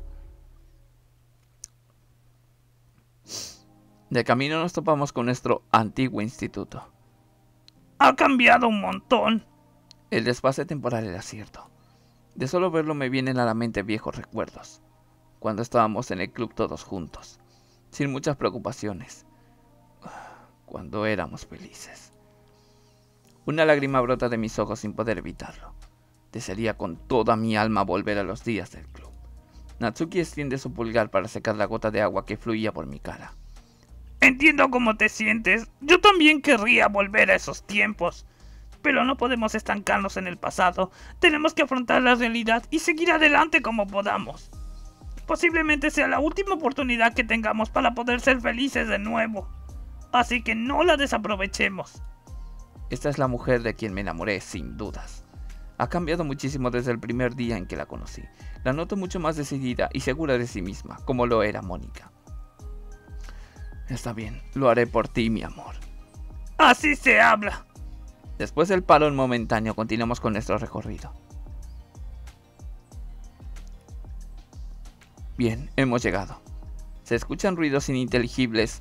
[SPEAKER 1] De camino nos topamos con nuestro antiguo instituto. Ha cambiado un montón. El desfase temporal era cierto. De solo verlo me vienen a la mente viejos recuerdos. Cuando estábamos en el club todos juntos, sin muchas preocupaciones. Cuando éramos felices. Una lágrima brota de mis ojos sin poder evitarlo. Desearía con toda mi alma volver a los días del club. Natsuki extiende su pulgar para secar la gota de agua que fluía por mi cara.
[SPEAKER 2] Entiendo cómo te sientes. Yo también querría volver a esos tiempos. Pero no podemos estancarnos en el pasado. Tenemos que afrontar la realidad y seguir adelante como podamos. Posiblemente sea la última oportunidad que tengamos para poder ser felices de nuevo. Así que no la desaprovechemos.
[SPEAKER 1] Esta es la mujer de quien me enamoré, sin dudas. Ha cambiado muchísimo desde el primer día en que la conocí. La noto mucho más decidida y segura de sí misma, como lo era Mónica. Está bien, lo haré por ti, mi amor.
[SPEAKER 2] Así se habla.
[SPEAKER 1] Después del parón momentáneo, continuamos con nuestro recorrido. Bien, hemos llegado. Se escuchan ruidos ininteligibles,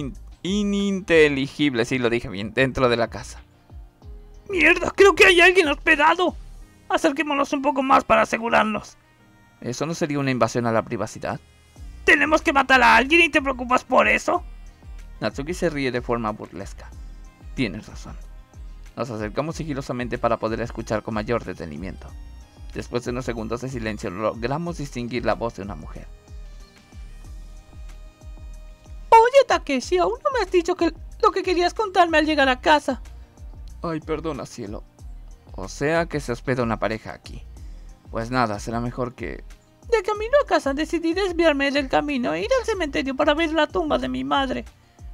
[SPEAKER 1] sí lo dije bien, dentro de la casa.
[SPEAKER 2] ¡Mierda! Creo que hay alguien hospedado. Acerquémonos un poco más para asegurarnos.
[SPEAKER 1] ¿Eso no sería una invasión a la privacidad?
[SPEAKER 2] ¿Tenemos que matar a alguien y te preocupas por eso?
[SPEAKER 1] Natsuki se ríe de forma burlesca. Tienes razón. Nos acercamos sigilosamente para poder escuchar con mayor detenimiento. Después de unos segundos de silencio logramos distinguir la voz de una mujer.
[SPEAKER 2] Oye, Takeshi, aún no me has dicho lo que querías contarme al llegar a casa.
[SPEAKER 1] Ay, perdona, cielo. O sea que se hospeda una pareja aquí. Pues nada, será mejor que...
[SPEAKER 2] De camino a casa decidí desviarme del camino e ir al cementerio para ver la tumba de mi madre.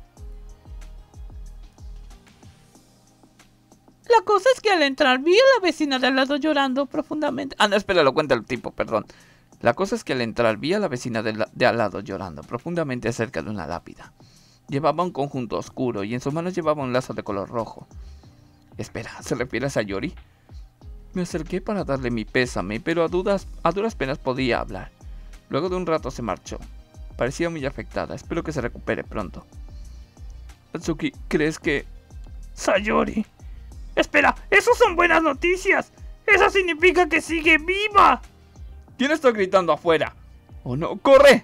[SPEAKER 2] La cosa es que al entrar vi a la vecina de al lado llorando profundamente.
[SPEAKER 1] Ah, no, espera, lo cuenta el tipo, perdón. La cosa es que al entrar vi a la vecina de al lado llorando profundamente cerca de una lápida. Llevaba un conjunto oscuro y en sus manos llevaba un lazo de color rojo. Espera, ¿se refiere a Sayori? Me acerqué para darle mi pésame, pero a duras penas podía hablar. Luego de un rato se marchó. Parecía muy afectada, espero que se recupere pronto. Atsuki, ¿crees que...?
[SPEAKER 2] Sayori... Espera, eso son buenas noticias. Eso significa que sigue viva.
[SPEAKER 1] ¿Quién está gritando afuera? ¡Oh no! ¡Corre!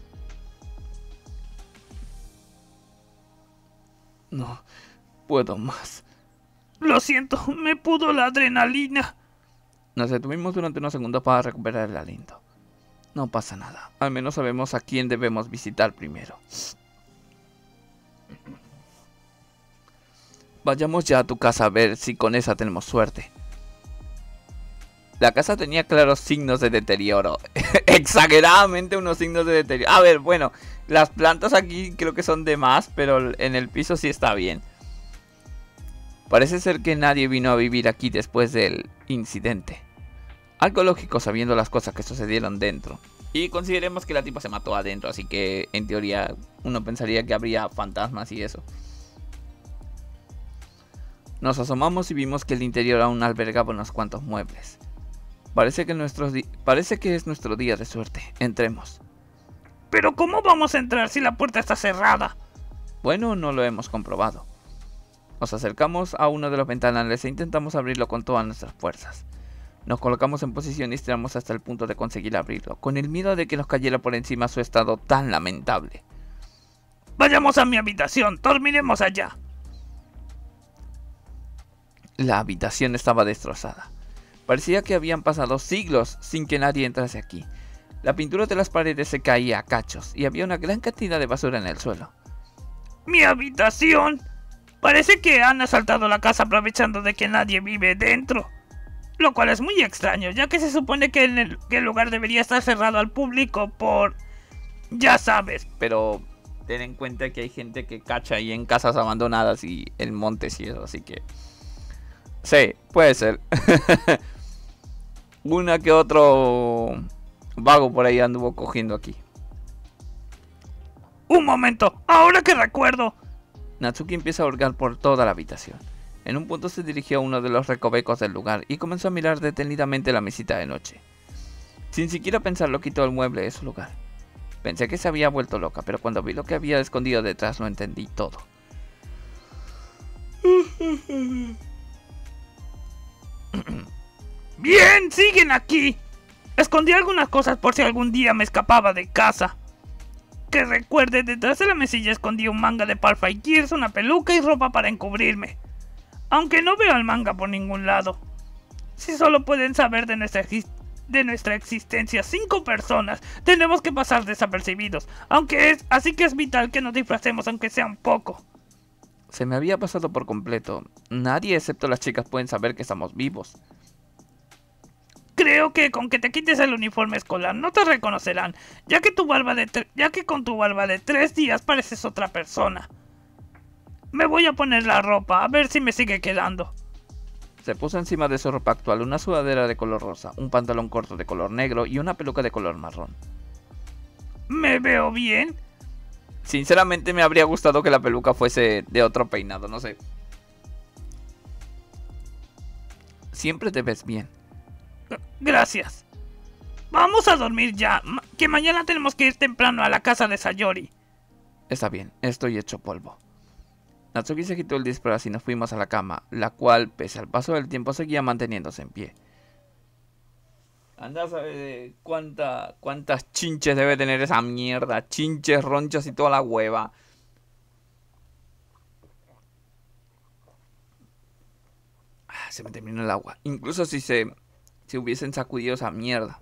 [SPEAKER 1] No puedo más.
[SPEAKER 2] Lo siento, me pudo la adrenalina.
[SPEAKER 1] Nos detuvimos durante unos segundos para recuperar el aliento. No pasa nada. Al menos sabemos a quién debemos visitar primero. Vayamos ya a tu casa a ver si con esa tenemos suerte. La casa tenía claros signos de deterioro. Exageradamente unos signos de deterioro. A ver, bueno, las plantas aquí creo que son de más, pero en el piso sí está bien. Parece ser que nadie vino a vivir aquí después del incidente. Algo lógico sabiendo las cosas que sucedieron dentro. Y consideremos que la tipa se mató adentro, así que en teoría uno pensaría que habría fantasmas y eso. Nos asomamos y vimos que el interior aún albergaba unos cuantos muebles. Parece que es nuestro día de suerte. Entremos.
[SPEAKER 2] ¿Pero cómo vamos a entrar si la puerta está cerrada?
[SPEAKER 1] Bueno, no lo hemos comprobado. Nos acercamos a uno de los ventanales e intentamos abrirlo con todas nuestras fuerzas. Nos colocamos en posición y estiramos hasta el punto de conseguir abrirlo, con el miedo de que nos cayera por encima su estado tan lamentable.
[SPEAKER 2] Vayamos a mi habitación, dormiremos allá.
[SPEAKER 1] La habitación estaba destrozada. Parecía que habían pasado siglos sin que nadie entrase aquí. La pintura de las paredes se caía a cachos y había una gran cantidad de basura en el suelo.
[SPEAKER 2] ¡Mi habitación! Parece que han asaltado la casa aprovechando de que nadie vive dentro. Lo cual es muy extraño, ya que se supone que el lugar debería estar cerrado al público por... ya sabes.
[SPEAKER 1] Pero ten en cuenta que hay gente que cacha ahí en casas abandonadas y en montes y eso, así que... sí, puede ser. Una que otro vago por ahí anduvo cogiendo aquí.
[SPEAKER 2] Un momento, ahora que recuerdo.
[SPEAKER 1] Natsuki empieza a hurgar por toda la habitación. En un punto se dirigió a uno de los recovecos del lugar y comenzó a mirar detenidamente la mesita de noche. Sin siquiera pensarlo, quitó el mueble de su lugar. Pensé que se había vuelto loca, pero cuando vi lo que había escondido detrás lo entendí todo.
[SPEAKER 2] Bien, siguen aquí. Escondí algunas cosas por si algún día me escapaba de casa. Que recuerde, detrás de la mesilla escondí un manga de Parfait Gears, una peluca y ropa para encubrirme. Aunque no veo el manga por ningún lado. Si solo pueden saber de nuestra de nuestra existencia 5 personas, tenemos que pasar desapercibidos. Así que es vital que nos disfracemos, aunque sea un poco.
[SPEAKER 1] Se me había pasado por completo. Nadie excepto las chicas pueden saber que estamos vivos.
[SPEAKER 2] Creo que con que te quites el uniforme escolar no te reconocerán, ya que con tu barba de 3 días pareces otra persona. Me voy a poner la ropa, a ver si me sigue quedando.
[SPEAKER 1] Se puso encima de su ropa actual una sudadera de color rosa, un pantalón corto de color negro y una peluca de color marrón.
[SPEAKER 2] ¿Me veo bien?
[SPEAKER 1] Sinceramente me habría gustado que la peluca fuese de otro peinado, no sé. Siempre te ves bien.
[SPEAKER 2] Gracias. Vamos a dormir ya, que mañana tenemos que ir temprano a la casa de Sayori.
[SPEAKER 1] Está bien, estoy hecho polvo. Natsuki se quitó el disfraz y nos fuimos a la cama, la cual, pese al paso del tiempo, seguía manteniéndose en pie. Anda a saber cuántas chinches debe tener esa mierda. Chinches, ronchas y toda la hueva. Se me terminó el agua. Incluso si hubiesen sacudido esa mierda.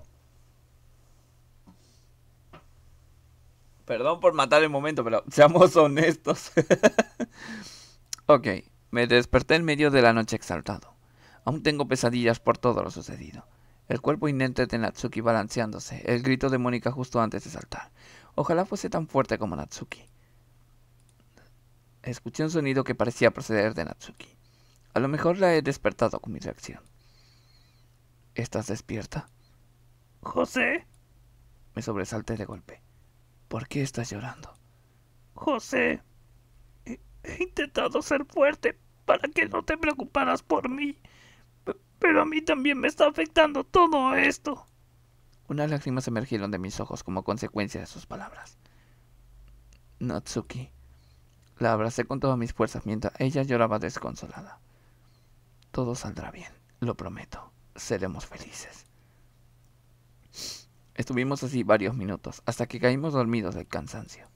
[SPEAKER 1] Perdón por matar el momento, pero seamos honestos. Ok, me desperté en medio de la noche exaltado. Aún tengo pesadillas por todo lo sucedido. El cuerpo inerte de Natsuki balanceándose, el grito de Mónica justo antes de saltar. Ojalá fuese tan fuerte como Natsuki. Escuché un sonido que parecía proceder de Natsuki. A lo mejor la he despertado con mi reacción. ¿Estás despierta?
[SPEAKER 2] ¿José?
[SPEAKER 1] Me sobresalté de golpe. ¿Por qué estás llorando?
[SPEAKER 2] José, he intentado ser fuerte para que no te preocuparas por mí. Pero a mí también me está afectando todo esto.
[SPEAKER 1] Unas lágrimas emergieron de mis ojos como consecuencia de sus palabras. Natsuki. La abracé con todas mis fuerzas mientras ella lloraba desconsolada. Todo saldrá bien, lo prometo. Seremos felices. Estuvimos así varios minutos, hasta que caímos dormidos del cansancio.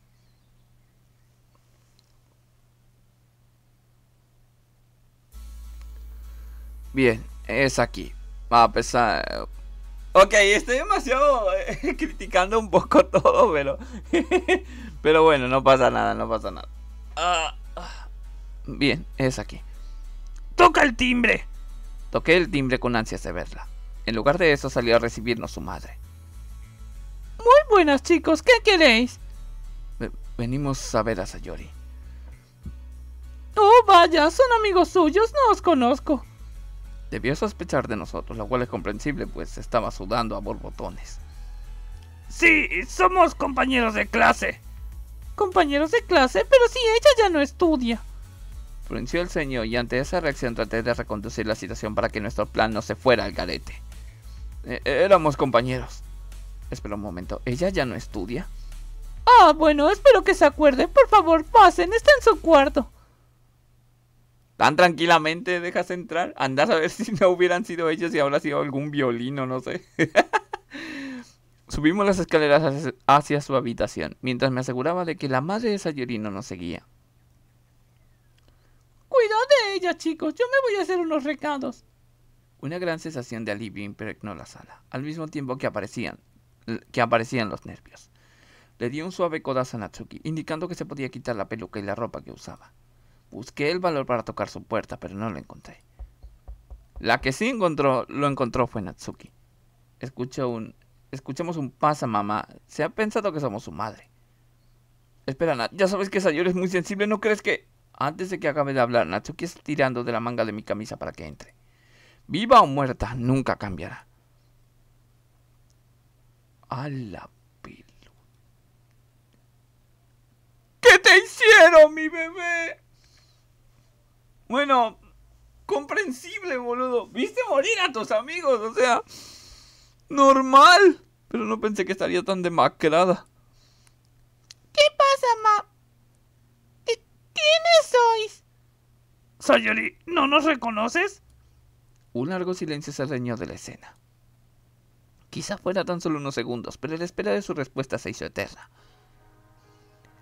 [SPEAKER 1] Bien, es aquí. A pesar... Ok, estoy demasiado criticando un poco todo, pero... pero bueno, no pasa nada, no pasa nada. Bien, es aquí.
[SPEAKER 2] ¡Toca el timbre!
[SPEAKER 1] Toqué el timbre con ansias de verla. En lugar de eso salió a recibirnos su madre.
[SPEAKER 2] Muy buenas, chicos, ¿qué queréis?
[SPEAKER 1] Venimos a ver a Sayori.
[SPEAKER 2] Oh, vaya, son amigos suyos, no os conozco.
[SPEAKER 1] Debió sospechar de nosotros, lo cual es comprensible, pues estaba sudando a borbotones.
[SPEAKER 2] Sí, somos compañeros de clase. ¿Compañeros de clase? Pero si ella ya no estudia.
[SPEAKER 1] Frunció el ceño y ante esa reacción traté de reconducir la situación para que nuestro plan no se fuera al garete. Éramos compañeros. Espera un momento, ¿ella ya no estudia?
[SPEAKER 2] Ah, bueno, espero que se acuerde. Por favor, pasen, está en su cuarto.
[SPEAKER 1] ¿Tan tranquilamente dejas entrar? Andás a ver si no hubieran sido ellos y habrá sido algún violín o no sé. Subimos las escaleras hacia su habitación, mientras me aseguraba de que la madre de Sayori no nos seguía.
[SPEAKER 2] Cuidado de ella, chicos, yo me voy a hacer unos recados.
[SPEAKER 1] Una gran sensación de alivio impregnó la sala, al mismo tiempo que aparecían los nervios. Le di un suave codazo a Natsuki, indicando que se podía quitar la peluca y la ropa que usaba. Busqué el valor para tocar su puerta, pero no lo encontré. La que sí lo encontró fue Natsuki. Escuchamos un pasa, mamá. Se ha pensado que somos su madre. Espera, Nat, ya sabes que Sayori es muy sensible, ¿no crees que...? Antes de que acabe de hablar, Natsuki está tirando de la manga de mi camisa para que entre. Viva o muerta, nunca cambiará. A la pilu. ¿Qué te hicieron, mi bebé? Bueno, comprensible, boludo. Viste morir a tus amigos, o sea... normal. Pero no pensé que estaría tan demacrada.
[SPEAKER 2] ¿Qué pasa, ma? ¿Quiénes sois? Sayori, ¿no nos reconoces?
[SPEAKER 1] Un largo silencio se reñó de la escena. Quizá fuera tan solo unos segundos, pero la espera de su respuesta se hizo eterna.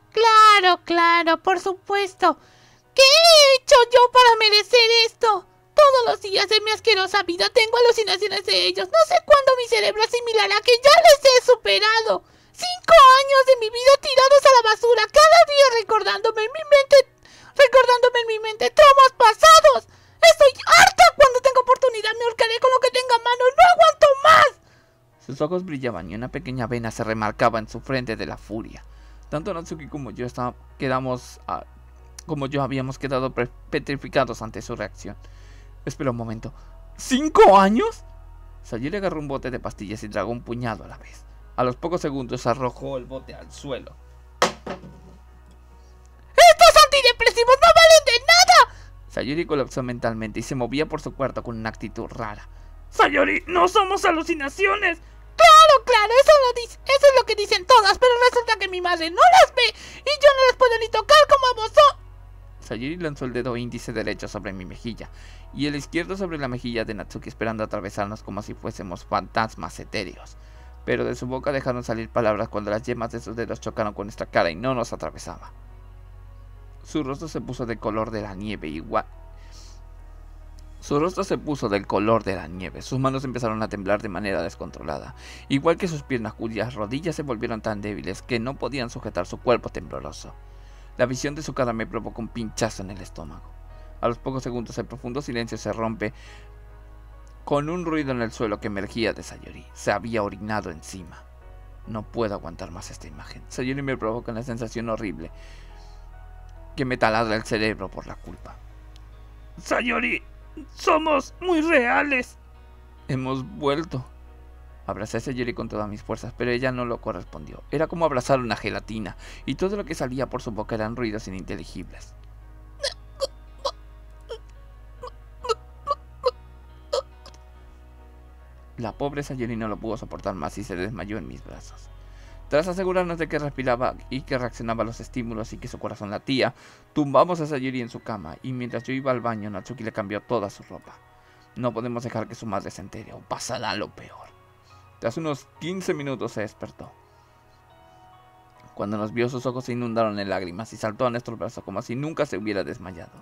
[SPEAKER 2] Claro, por supuesto. ¿Qué he hecho yo para merecer esto? Todos los días de mi asquerosa vida tengo alucinaciones de ellos. No sé cuándo mi cerebro asimilará que ya les he superado. 5 años de mi vida tirados a la basura, cada día recordándome en mi mente traumas pasados. Estoy harta. Cuando tenga oportunidad me ahorcaré con lo que tenga a mano. ¡No aguanto más!
[SPEAKER 1] Sus ojos brillaban y una pequeña vena se remarcaba en su frente de la furia. Tanto Natsuki como yo habíamos quedado petrificados ante su reacción. Espera un momento. ¿5 años? Sayuri agarró un bote de pastillas y tragó un puñado a la vez. A los pocos segundos arrojó el bote al suelo.
[SPEAKER 2] ¡Estos antidepresivos no valen de nada!
[SPEAKER 1] Sayuri colapsó mentalmente y se movía por su cuarto con una actitud rara.
[SPEAKER 2] Sayuri, no somos alucinaciones. Claro, eso es lo que dicen todas, pero resulta que mi madre no las ve y yo no las puedo ni tocar como a vos.
[SPEAKER 1] Sayuri lanzó el dedo índice derecho sobre mi mejilla y el izquierdo sobre la mejilla de Natsuki, esperando atravesarnos como si fuésemos fantasmas etéreos. Pero de su boca dejaron salir palabras cuando las yemas de sus dedos chocaron con nuestra cara y no nos atravesaba. Su rostro se puso del color de la nieve Sus manos empezaron a temblar de manera descontrolada, igual que sus piernas, cuyas rodillas se volvieron tan débiles que no podían sujetar su cuerpo tembloroso. La visión de su cara me provocó un pinchazo en el estómago. A los pocos segundos el profundo silencio se rompe con un ruido en el suelo que emergía de Sayuri. Se había orinado encima. No puedo aguantar más esta imagen. Sayuri me provoca una sensación horrible que me taladra el cerebro por la culpa.
[SPEAKER 2] Sayuri, somos muy reales.
[SPEAKER 1] Hemos vuelto. Abracé a Sayuri con todas mis fuerzas, pero ella no lo correspondió. Era como abrazar una gelatina, y todo lo que salía por su boca eran ruidos ininteligibles. La pobre Sayuri no lo pudo soportar más y se desmayó en mis brazos. Tras asegurarnos de que respiraba y que reaccionaba a los estímulos y que su corazón latía, tumbamos a Sayuri en su cama y mientras yo iba al baño, Natsuki le cambió toda su ropa. No podemos dejar que su madre se entere o pasará lo peor. Tras unos 15 minutos se despertó. Cuando nos vio, sus ojos se inundaron en lágrimas y saltó a nuestro brazo como si nunca se hubiera desmayado.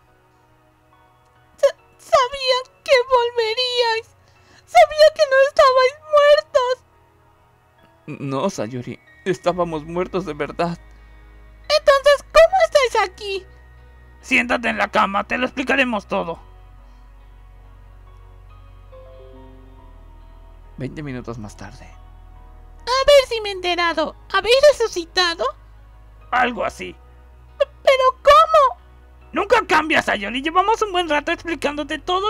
[SPEAKER 2] Sabía que volveríais. Sabía que no estabais muertos.
[SPEAKER 1] No, Sayuri, estábamos muertos de verdad.
[SPEAKER 2] Entonces, ¿cómo estáis aquí? Siéntate en la cama, te lo explicaremos todo.
[SPEAKER 1] 20 minutos más tarde.
[SPEAKER 2] A ver si me he enterado. ¿Habéis resucitado? Algo así. ¿Pero cómo? Nunca cambias, Sayuri. Llevamos un buen rato explicándote todo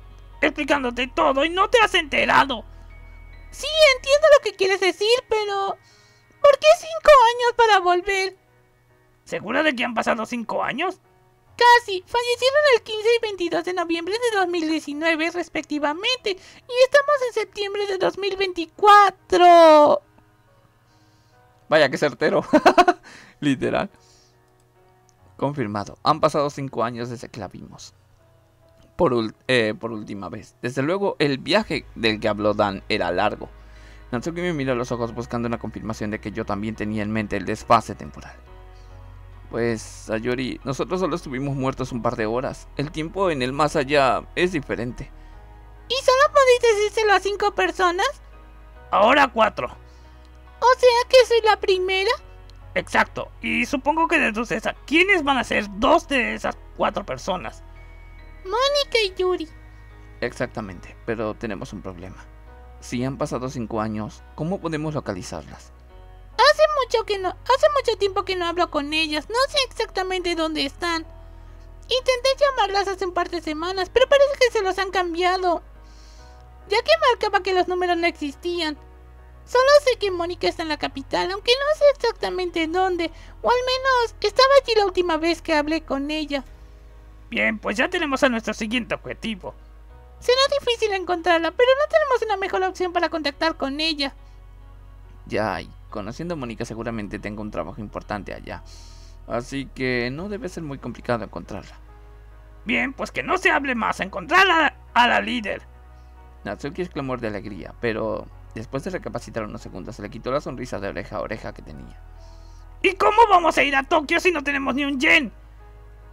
[SPEAKER 2] y no te has enterado. Sí, entiendo lo que quieres decir, pero... ¿por qué 5 años para volver? ¿Segura de que han pasado 5 años? Casi. Fallecieron el 15 y 22 de noviembre de 2019 respectivamente. Y estamos en septiembre de 2024.
[SPEAKER 1] Vaya que certero. Literal. Confirmado. Han pasado 5 años desde que la vimos. Por última vez. Desde luego, el viaje del que habló Dan era largo. Natsuki me miró a los ojos buscando una confirmación de que yo también tenía en mente el desfase temporal. Pues, Sayuri, nosotros solo estuvimos muertos un par de horas. El tiempo en el más allá es diferente.
[SPEAKER 2] ¿Y solo podéis decírselo a 5 personas? Ahora 4. ¿O sea que soy la primera? Exacto. Y supongo que deduces a quiénes van a ser 2 de esas 4 personas. Mónica y Yuri.
[SPEAKER 1] Exactamente, pero tenemos un problema. Si han pasado 5 años, ¿cómo podemos localizarlas?
[SPEAKER 2] Hace mucho tiempo que no hablo con ellas. No sé exactamente dónde están. Intenté llamarlas hace un par de semanas, pero parece que se los han cambiado, ya que marcaba que los números no existían. Solo sé que Mónica está en la capital, aunque no sé exactamente dónde, o al menos estaba allí la última vez que hablé con ella. Bien, pues ya tenemos a nuestro siguiente objetivo. Será difícil encontrarla, pero no tenemos una mejor opción para contactar con ella.
[SPEAKER 1] Ya, y conociendo a Mónica seguramente tenga un trabajo importante allá. Así que no debe ser muy complicado encontrarla.
[SPEAKER 2] Bien, pues que no se hable más, encontrar a la líder.
[SPEAKER 1] Natsuki exclamó de alegría, pero después de recapacitar unos segundos se le quitó la sonrisa de oreja a oreja que tenía.
[SPEAKER 2] ¿Y cómo vamos a ir a Tokio si no tenemos ni un yen?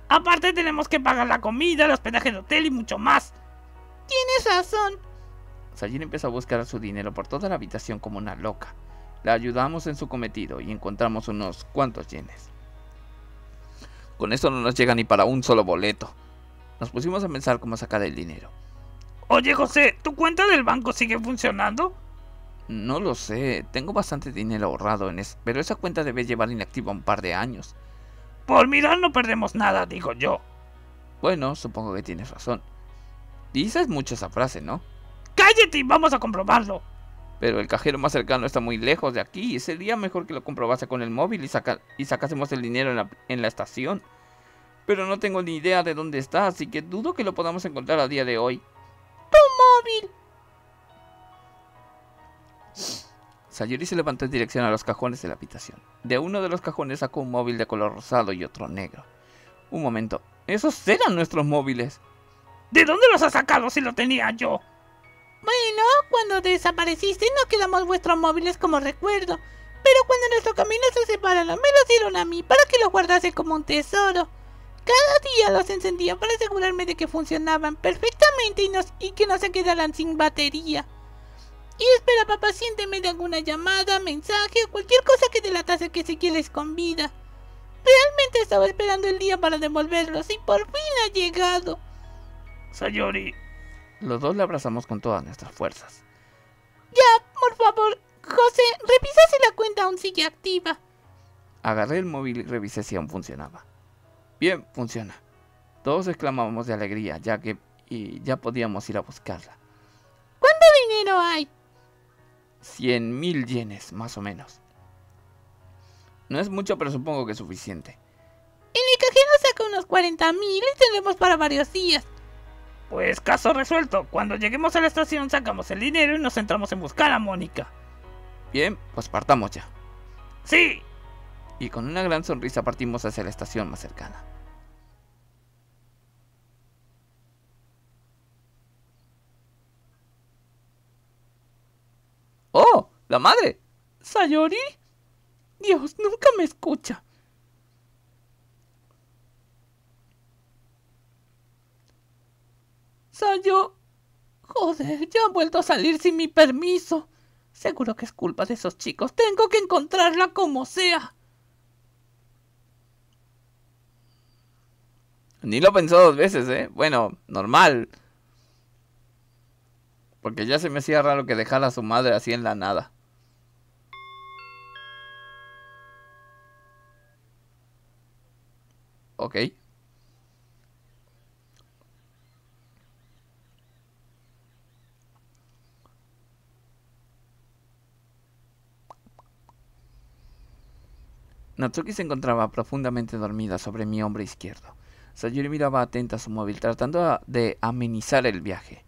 [SPEAKER 2] Aparte tenemos que pagar la comida, el hospedaje de hotel y mucho más. Tienes razón.
[SPEAKER 1] Sayuri empezó a buscar su dinero por toda la habitación como una loca. La ayudamos en su cometido y encontramos unos cuantos yenes. Con esto no nos llega ni para un solo boleto. Nos pusimos a pensar cómo sacar el dinero.
[SPEAKER 2] Oye, José, ¿tu cuenta del banco sigue funcionando?
[SPEAKER 1] No lo sé, tengo bastante dinero ahorrado pero esa cuenta debe llevar inactiva un par de años.
[SPEAKER 2] Por mirar no perdemos nada, digo yo.
[SPEAKER 1] Bueno, supongo que tienes razón. Dices mucho esa frase, ¿no?
[SPEAKER 2] ¡Cállate y vamos a comprobarlo!
[SPEAKER 1] Pero el cajero más cercano está muy lejos de aquí. Sería mejor que lo comprobase con el móvil y sacásemos el dinero en la estación. Pero no tengo ni idea de dónde está, así que dudo que lo podamos encontrar a día de hoy.
[SPEAKER 2] ¡Tu móvil!
[SPEAKER 1] Sayuri se levantó en dirección a los cajones de la habitación. De uno de los cajones sacó un móvil de color rosado y otro negro. Un momento, esos eran nuestros móviles.
[SPEAKER 2] ¿De dónde los has sacado si lo tenía yo? Bueno, cuando desapareciste nos quedamos vuestros móviles como recuerdo. Pero cuando nuestros caminos se separaron, me los dieron a mí para que los guardase como un tesoro. Cada día los encendía para asegurarme de que funcionaban perfectamente y que no se quedaran sin batería. Y esperaba pacientemente de alguna llamada, mensaje o cualquier cosa que delatase que Ezequiel con vida. Realmente estaba esperando el día para devolverlos y por fin ha llegado. Sayuri.
[SPEAKER 1] Los dos le abrazamos con todas nuestras fuerzas.
[SPEAKER 2] Ya, por favor, José, revisa si la cuenta aún sigue activa.
[SPEAKER 1] Agarré el móvil y revisé si aún funcionaba. Bien, funciona. Todos exclamamos de alegría, ya podíamos ir a buscarla.
[SPEAKER 2] ¿Cuánto dinero hay?
[SPEAKER 1] 100.000 yenes, más o menos. No es mucho, pero supongo que es suficiente.
[SPEAKER 2] En el cajero saca unos 40.000 y tendremos para varios días. Pues caso resuelto. Cuando lleguemos a la estación sacamos el dinero y nos centramos en buscar a Mónica.
[SPEAKER 1] Bien, pues partamos ya.
[SPEAKER 2] ¡Sí!
[SPEAKER 1] Y con una gran sonrisa partimos hacia la estación más cercana. ¡Oh! ¡La madre!
[SPEAKER 2] ¿Sayuri? Dios, nunca me escucha. Joder, ya ha vuelto a salir sin mi permiso. Seguro que es culpa de esos chicos. Tengo que encontrarla como sea.
[SPEAKER 1] Ni lo pensó 2 veces, ¿eh? Bueno, normal. Porque ya se me hacía raro que dejara a su madre así en la nada. Ok. Natsuki se encontraba profundamente dormida sobre mi hombro izquierdo. Sayuri miraba atenta a su móvil, tratando de amenizar el viaje.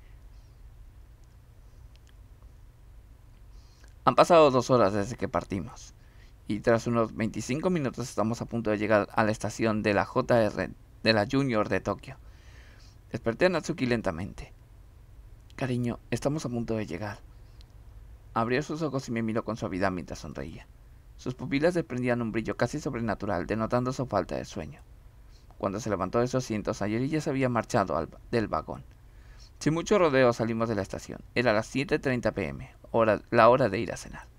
[SPEAKER 1] Han pasado 2 horas desde que partimos, y tras unos 25 minutos estamos a punto de llegar a la estación de la JR de la Junior de Tokio. Desperté a Natsuki lentamente. Cariño, estamos a punto de llegar. Abrió sus ojos y me miró con suavidad mientras sonreía. Sus pupilas desprendían un brillo casi sobrenatural, denotando su falta de sueño. Cuando se levantó de su asiento, Sayuri ya se había marchado del vagón. Sin mucho rodeo salimos de la estación. Era las 7:30 p.m., la hora de ir a cenar.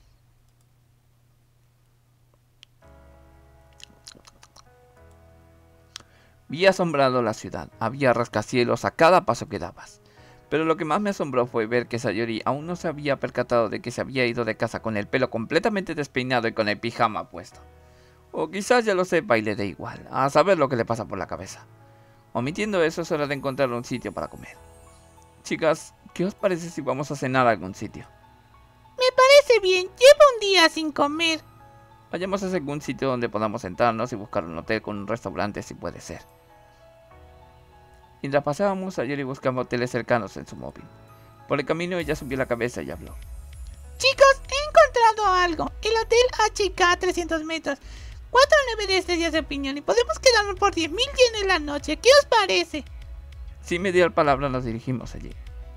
[SPEAKER 1] Vi asombrado la ciudad. Había rascacielos a cada paso que dabas. Pero lo que más me asombró fue ver que Sayuri aún no se había percatado de que se había ido de casa con el pelo completamente despeinado y con el pijama puesto. O quizás ya lo sepa y le dé igual, a saber lo que le pasa por la cabeza. Omitiendo eso, es hora de encontrar un sitio para comer. Chicas, ¿qué os parece si vamos a cenar a algún sitio?
[SPEAKER 2] Me parece bien, llevo un día sin comer.
[SPEAKER 1] Vayamos a algún sitio donde podamos sentarnos y buscar un hotel con un restaurante si puede ser. Mientras pasábamos, Sayuri buscaba hoteles cercanos en su móvil. Por el camino ella subió la cabeza y habló.
[SPEAKER 2] Chicos, he encontrado algo. El hotel HK 300 metros. 4-9 de estrellas de opinión y podemos quedarnos por 10.000 yenes la noche. ¿Qué os parece?
[SPEAKER 1] Sin mediar palabra nos dirigimos allí.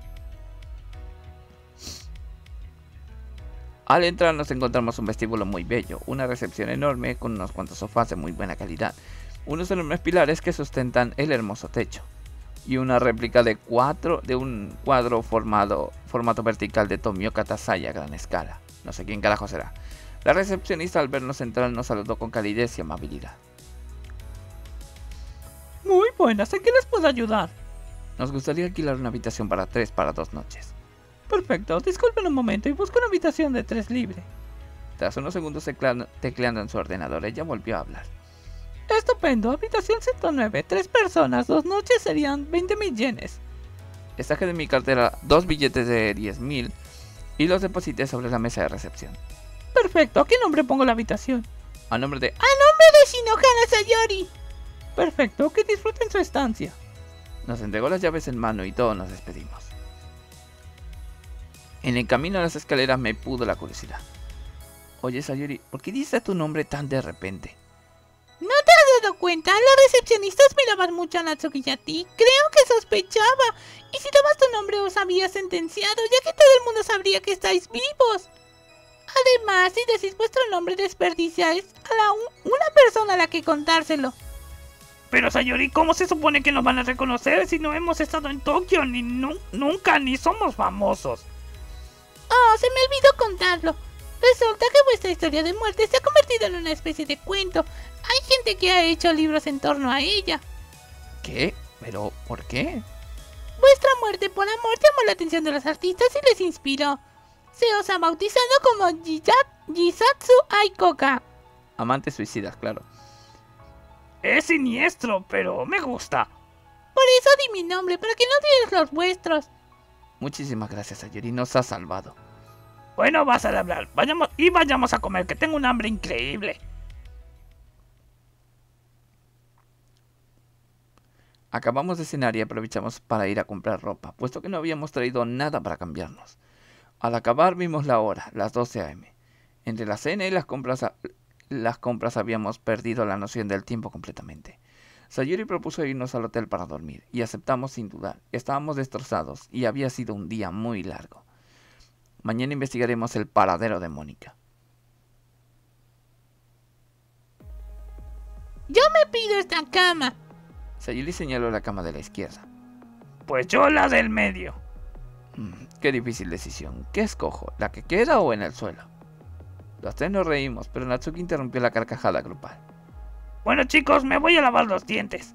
[SPEAKER 1] Al entrar nos encontramos un vestíbulo muy bello, una recepción enorme con unos cuantos sofás de muy buena calidad, unos enormes pilares que sustentan el hermoso techo, y una réplica de un cuadro formato vertical de Tomio Katasai a gran escala. No sé quién carajo será. La recepcionista al vernos entrar nos saludó con calidez y amabilidad.
[SPEAKER 2] Muy buenas, ¿en qué les puedo ayudar?
[SPEAKER 1] Nos gustaría alquilar una habitación para 3 para 2 noches.
[SPEAKER 2] Perfecto, disculpen un momento y busco una habitación de 3 libre.
[SPEAKER 1] Tras unos segundos tecleando en su ordenador, ella volvió a hablar.
[SPEAKER 2] Estupendo, habitación 109, 3 personas, 2 noches serían 20.000 yenes.
[SPEAKER 1] Saqué de mi cartera 2 billetes de 10.000 y los deposité sobre la mesa de recepción.
[SPEAKER 2] Perfecto, ¿a qué nombre pongo la habitación?
[SPEAKER 1] A nombre de
[SPEAKER 2] Shinohara Sayori. Perfecto, que disfruten su estancia.
[SPEAKER 1] Nos entregó las llaves en mano y todos nos despedimos. En el camino a las escaleras me pudo la curiosidad. Oye Sayori, ¿por qué dices tu nombre tan de repente?
[SPEAKER 2] ¿No te has dado cuenta? Las recepcionistas miraban mucho a Natsuki y a ti. Creo que sospechaba. Y si dabas tu nombre os había sentenciado, ya que todo el mundo sabría que estáis vivos. Además, si decís vuestro nombre desperdiciáis a una persona a la que contárselo.
[SPEAKER 3] Pero Sayori, ¿cómo se supone que nos van a reconocer si no hemos estado en Tokio nunca ni somos famosos?
[SPEAKER 2] Oh, se me olvidó contarlo. Resulta que vuestra historia de muerte se ha convertido en una especie de cuento. Hay gente que ha hecho libros en torno a ella.
[SPEAKER 1] ¿Qué? ¿Pero por qué?
[SPEAKER 2] Vuestra muerte por amor llamó la atención de los artistas y les inspiró. Se os ha bautizado como Jisatsu Aikoka.
[SPEAKER 1] Amantes suicidas, claro.
[SPEAKER 3] Es siniestro, pero me gusta.
[SPEAKER 2] Por eso di mi nombre, para que no digas los vuestros.
[SPEAKER 1] Muchísimas gracias, Sayori, nos has salvado.
[SPEAKER 3] Bueno, vas a hablar. Vayamos a comer, que tengo un hambre increíble.
[SPEAKER 1] Acabamos de cenar y aprovechamos para ir a comprar ropa, puesto que no habíamos traído nada para cambiarnos. Al acabar vimos la hora, las 12 a.m. Entre la cena y las compras habíamos perdido la noción del tiempo completamente. Sayori propuso irnos al hotel para dormir, y aceptamos sin dudar. Estábamos destrozados, y había sido un día muy largo. Mañana investigaremos el paradero de Mónica.
[SPEAKER 2] Yo me pido esta cama.
[SPEAKER 1] Sayori señaló la cama de la izquierda.
[SPEAKER 3] Pues yo la del medio.
[SPEAKER 1] Qué difícil decisión. ¿Qué escojo? ¿La que queda o en el suelo? Los tres nos reímos, pero Natsuki interrumpió la carcajada grupal.
[SPEAKER 3] Bueno chicos, me voy a lavar los dientes.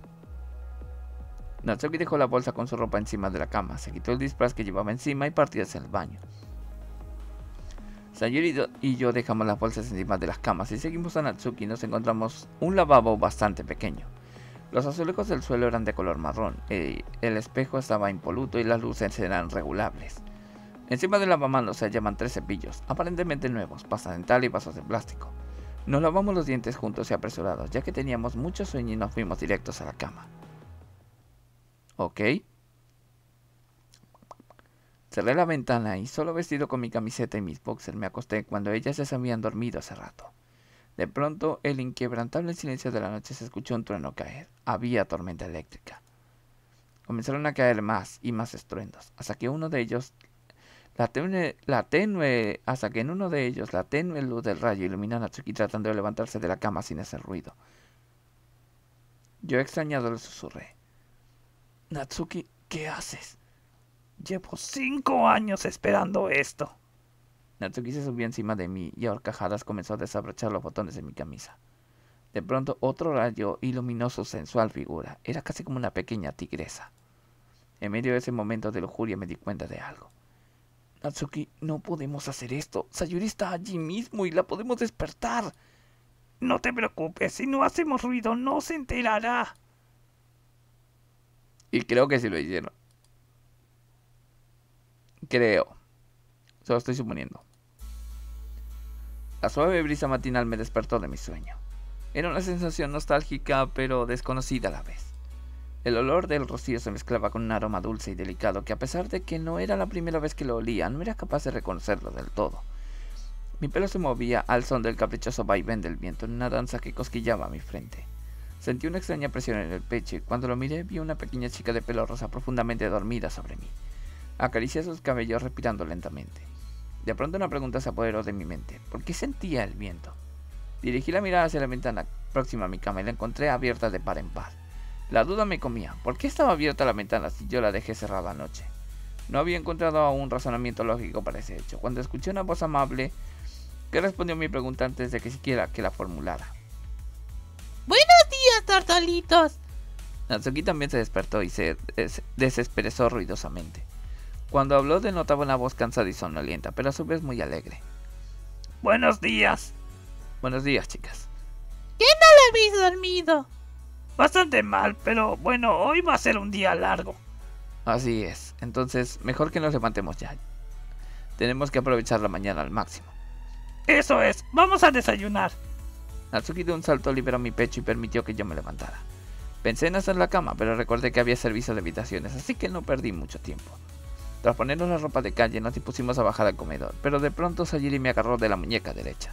[SPEAKER 1] Natsuki dejó la bolsa con su ropa encima de la cama, se quitó el disfraz que llevaba encima y partió hacia el baño. Sayori y yo dejamos las bolsas encima de las camas y seguimos a Natsuki y nos encontramos un lavabo bastante pequeño. Los azulejos del suelo eran de color marrón, el espejo estaba impoluto y las luces eran regulables. Encima del lavamanos se hallaban 3 cepillos, aparentemente nuevos, pasta dental y vasos de plástico. Nos lavamos los dientes juntos y apresurados, ya que teníamos mucho sueño y nos fuimos directos a la cama. Ok. Cerré la ventana y solo vestido con mi camiseta y mis boxers me acosté cuando ellas ya se habían dormido hace rato. De pronto, el inquebrantable silencio de la noche se escuchó un trueno caer. Había tormenta eléctrica. Comenzaron a caer más y más estruendos, hasta que en uno de ellos la tenue luz del rayo iluminó a Natsuki tratando de levantarse de la cama sin hacer ruido. Yo extrañado le susurré. Natsuki, ¿qué haces?
[SPEAKER 3] Llevo 5 años esperando esto.
[SPEAKER 1] Natsuki se subió encima de mí y a horcajadas comenzó a desabrochar los botones de mi camisa. De pronto otro rayo iluminó su sensual figura. Era casi como una pequeña tigresa. En medio de ese momento de lujuria me di cuenta de algo. Natsuki, no podemos hacer esto. Sayori está allí mismo y la podemos despertar.
[SPEAKER 3] No te preocupes, si no hacemos ruido no se enterará.
[SPEAKER 1] Y creo que sí lo hicieron. Creo. Solo estoy suponiendo. La suave brisa matinal me despertó de mi sueño. Era una sensación nostálgica pero desconocida a la vez. El olor del rocío se mezclaba con un aroma dulce y delicado que, a pesar de que no era la primera vez que lo olía, no era capaz de reconocerlo del todo. Mi pelo se movía al son del caprichoso vaivén del viento en una danza que cosquillaba mi frente. Sentí una extraña presión en el pecho y cuando lo miré vi una pequeña chica de pelo rosa profundamente dormida sobre mí. Acaricié sus cabellos respirando lentamente. De pronto una pregunta se apoderó de mi mente. ¿Por qué sentía el viento? Dirigí la mirada hacia la ventana, próxima a mi cama y la encontré abierta de par en par. La duda me comía. ¿Por qué estaba abierta la ventana si yo la dejé cerrada anoche? No había encontrado un razonamiento lógico para ese hecho, cuando escuché una voz amable que respondió a mi pregunta antes de que siquiera que la formulara.
[SPEAKER 2] ¡Buenos días, tortolitos!
[SPEAKER 1] Natsuki también se despertó y se desesperó ruidosamente. Cuando habló denotaba una voz cansada y somnolienta, pero a su vez muy alegre.
[SPEAKER 3] Buenos días.
[SPEAKER 1] Buenos días, chicas.
[SPEAKER 2] ¿Qué tal habéis dormido?
[SPEAKER 3] Bastante mal, pero bueno, hoy va a ser un día largo.
[SPEAKER 1] Así es, entonces mejor que nos levantemos ya. Tenemos que aprovechar la mañana al máximo.
[SPEAKER 3] Eso es, vamos a desayunar.
[SPEAKER 1] Natsuki de un salto liberó mi pecho y permitió que yo me levantara. Pensé en hacer la cama, pero recordé que había servicio de habitaciones, así que no perdí mucho tiempo. Tras ponernos la ropa de calle nos dispusimos a bajar al comedor, pero de pronto Sayuri me agarró de la muñeca derecha.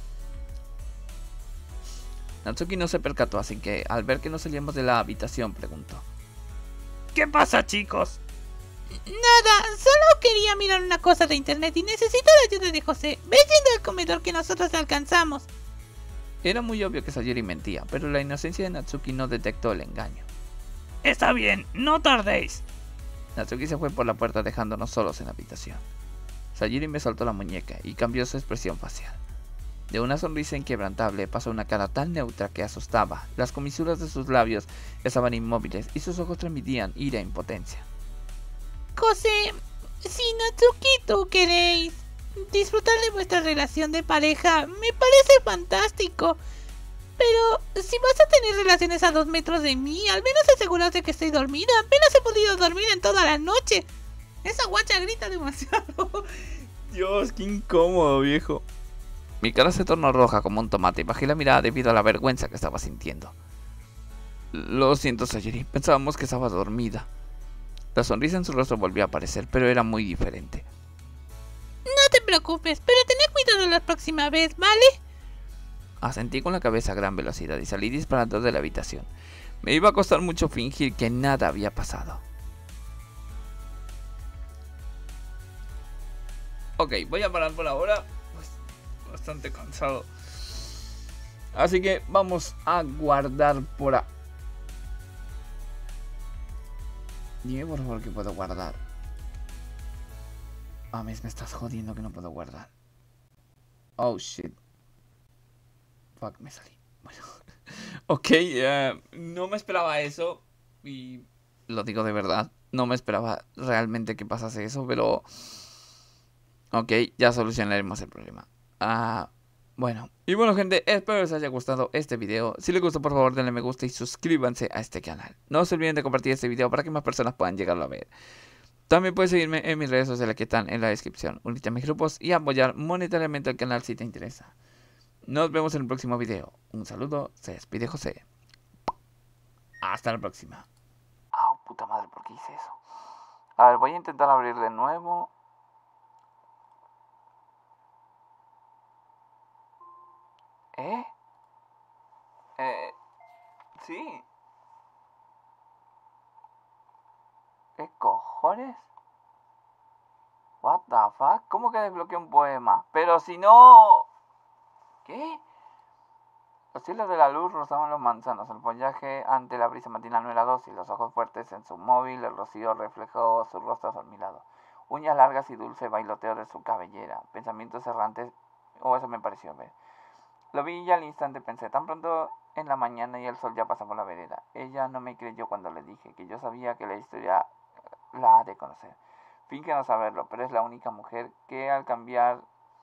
[SPEAKER 1] Natsuki no se percató, así que al ver que no salíamos de la habitación preguntó.
[SPEAKER 3] ¿Qué pasa, chicos?
[SPEAKER 2] Nada, solo quería mirar una cosa de internet y necesito la ayuda de José. Ve yendo al comedor que nosotros alcanzamos.
[SPEAKER 1] Era muy obvio que Sayuri mentía, pero la inocencia de Natsuki no detectó el engaño.
[SPEAKER 3] Está bien, no tardéis.
[SPEAKER 1] Natsuki se fue por la puerta dejándonos solos en la habitación. Sayuri me soltó la muñeca y cambió su expresión facial. De una sonrisa inquebrantable pasó a una cara tan neutra que asustaba. Las comisuras de sus labios estaban inmóviles y sus ojos transmitían ira e impotencia.
[SPEAKER 2] José, si Natsuki y tú queréis disfrutar de vuestra relación de pareja, me parece fantástico. Pero si vas a tener relaciones a 2 metros de mí, al menos aseguraos de que estoy dormida. Apenas he podido dormir en toda la noche. Esa guacha grita demasiado.
[SPEAKER 1] Dios, qué incómodo, viejo. Mi cara se tornó roja como un tomate y bajé la mirada debido a la vergüenza que estaba sintiendo. Lo siento, Sayuri, pensábamos que estaba dormida. La sonrisa en su rostro volvió a aparecer, pero era muy diferente.
[SPEAKER 2] No te preocupes, pero ten cuidado la próxima vez, ¿vale?
[SPEAKER 1] Asentí con la cabeza a gran velocidad y salí disparando de la habitación. Me iba a costar mucho fingir que nada había pasado. Ok, voy a parar por ahora. Pues, bastante cansado. Así que vamos a guardar por ahí. Dime por favor que puedo guardar. Me estás jodiendo que no puedo guardar. Oh shit. Fuck, me salí. Bueno. Ok, no me esperaba eso. Y lo digo de verdad. No me esperaba realmente que pasase eso, pero... Ok, ya solucionaremos el problema. Bueno. Y bueno, gente, espero les haya gustado este video. Si les gustó, por favor, denle me gusta y suscríbanse a este canal. No se olviden de compartir este video para que más personas puedan llegarlo a ver. También puedes seguirme en mis redes sociales que están en la descripción. Unirte a mis grupos y apoyar monetariamente al canal si te interesa. Nos vemos en el próximo video. Un saludo, se despide José. Hasta la próxima. Puta madre, ¿por qué hice eso? A ver, voy a intentar abrir de nuevo. Sí. ¿Qué cojones? What the fuck? ¿Cómo que desbloqueé un poema? Pero si no... ¿Qué? Los hilos de la luz rozaban los manzanos, el follaje ante la brisa matinal no era dócil, los ojos fuertes en su móvil, el rocío reflejó su rostro adormilado. Uñas largas y dulce bailoteo de su cabellera, pensamientos errantes, eso me pareció ver. Lo vi y al instante pensé, tan pronto en la mañana y el sol ya pasa por la vereda. Ella no me creyó cuando le dije que yo sabía que la historia la ha de conocer. Finge no saberlo, pero es la única mujer que al caminar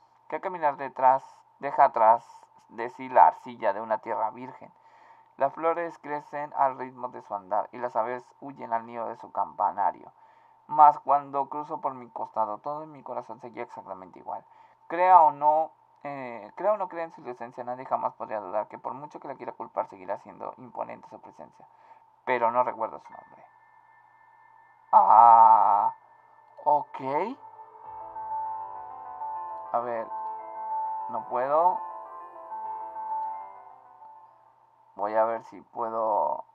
[SPEAKER 1] deja atrás de sí la arcilla de una tierra virgen. Las flores crecen al ritmo de su andar y las aves huyen al nido de su campanario. Mas cuando cruzó por mi costado, todo en mi corazón seguía exactamente igual. Crea o no crea en su inocencia, nadie jamás podría dudar que por mucho que la quiera culpar, seguirá siendo imponente su presencia. Pero no recuerdo su nombre. Ok. A ver, no puedo. Voy a ver si puedo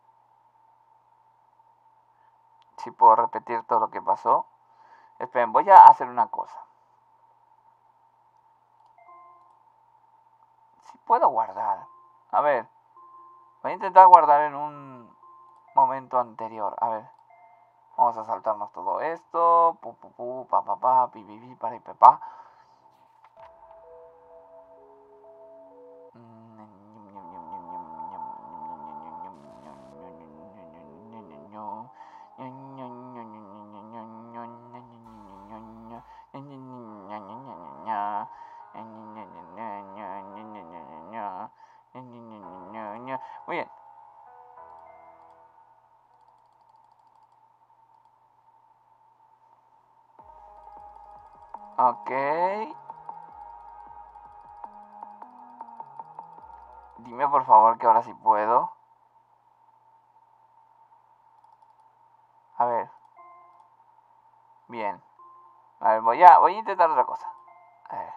[SPEAKER 1] repetir todo lo que pasó. Esperen, voy a hacer una cosa. Si puedo guardar. A ver. Voy a intentar guardar en un momento anterior. A ver. Vamos a saltarnos todo esto. Pu, pu, pu, pa, pa, pa, pi, pi, pi, para y pepa. Muy bien. Ok. Dime por favor que ahora sí puedo. A ver. Bien. A ver, voy a intentar otra cosa. A ver.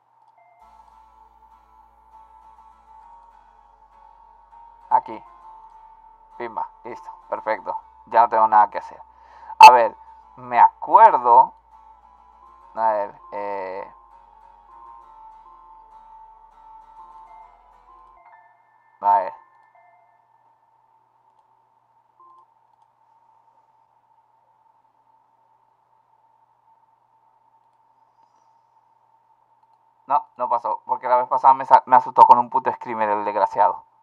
[SPEAKER 1] Aquí. Pimba. Listo. Perfecto. Ya no tengo nada que hacer. A ver. Me acuerdo. A ver. A ver. No, no pasó. Porque la vez pasada me asustó con un puto screamer el desgraciado.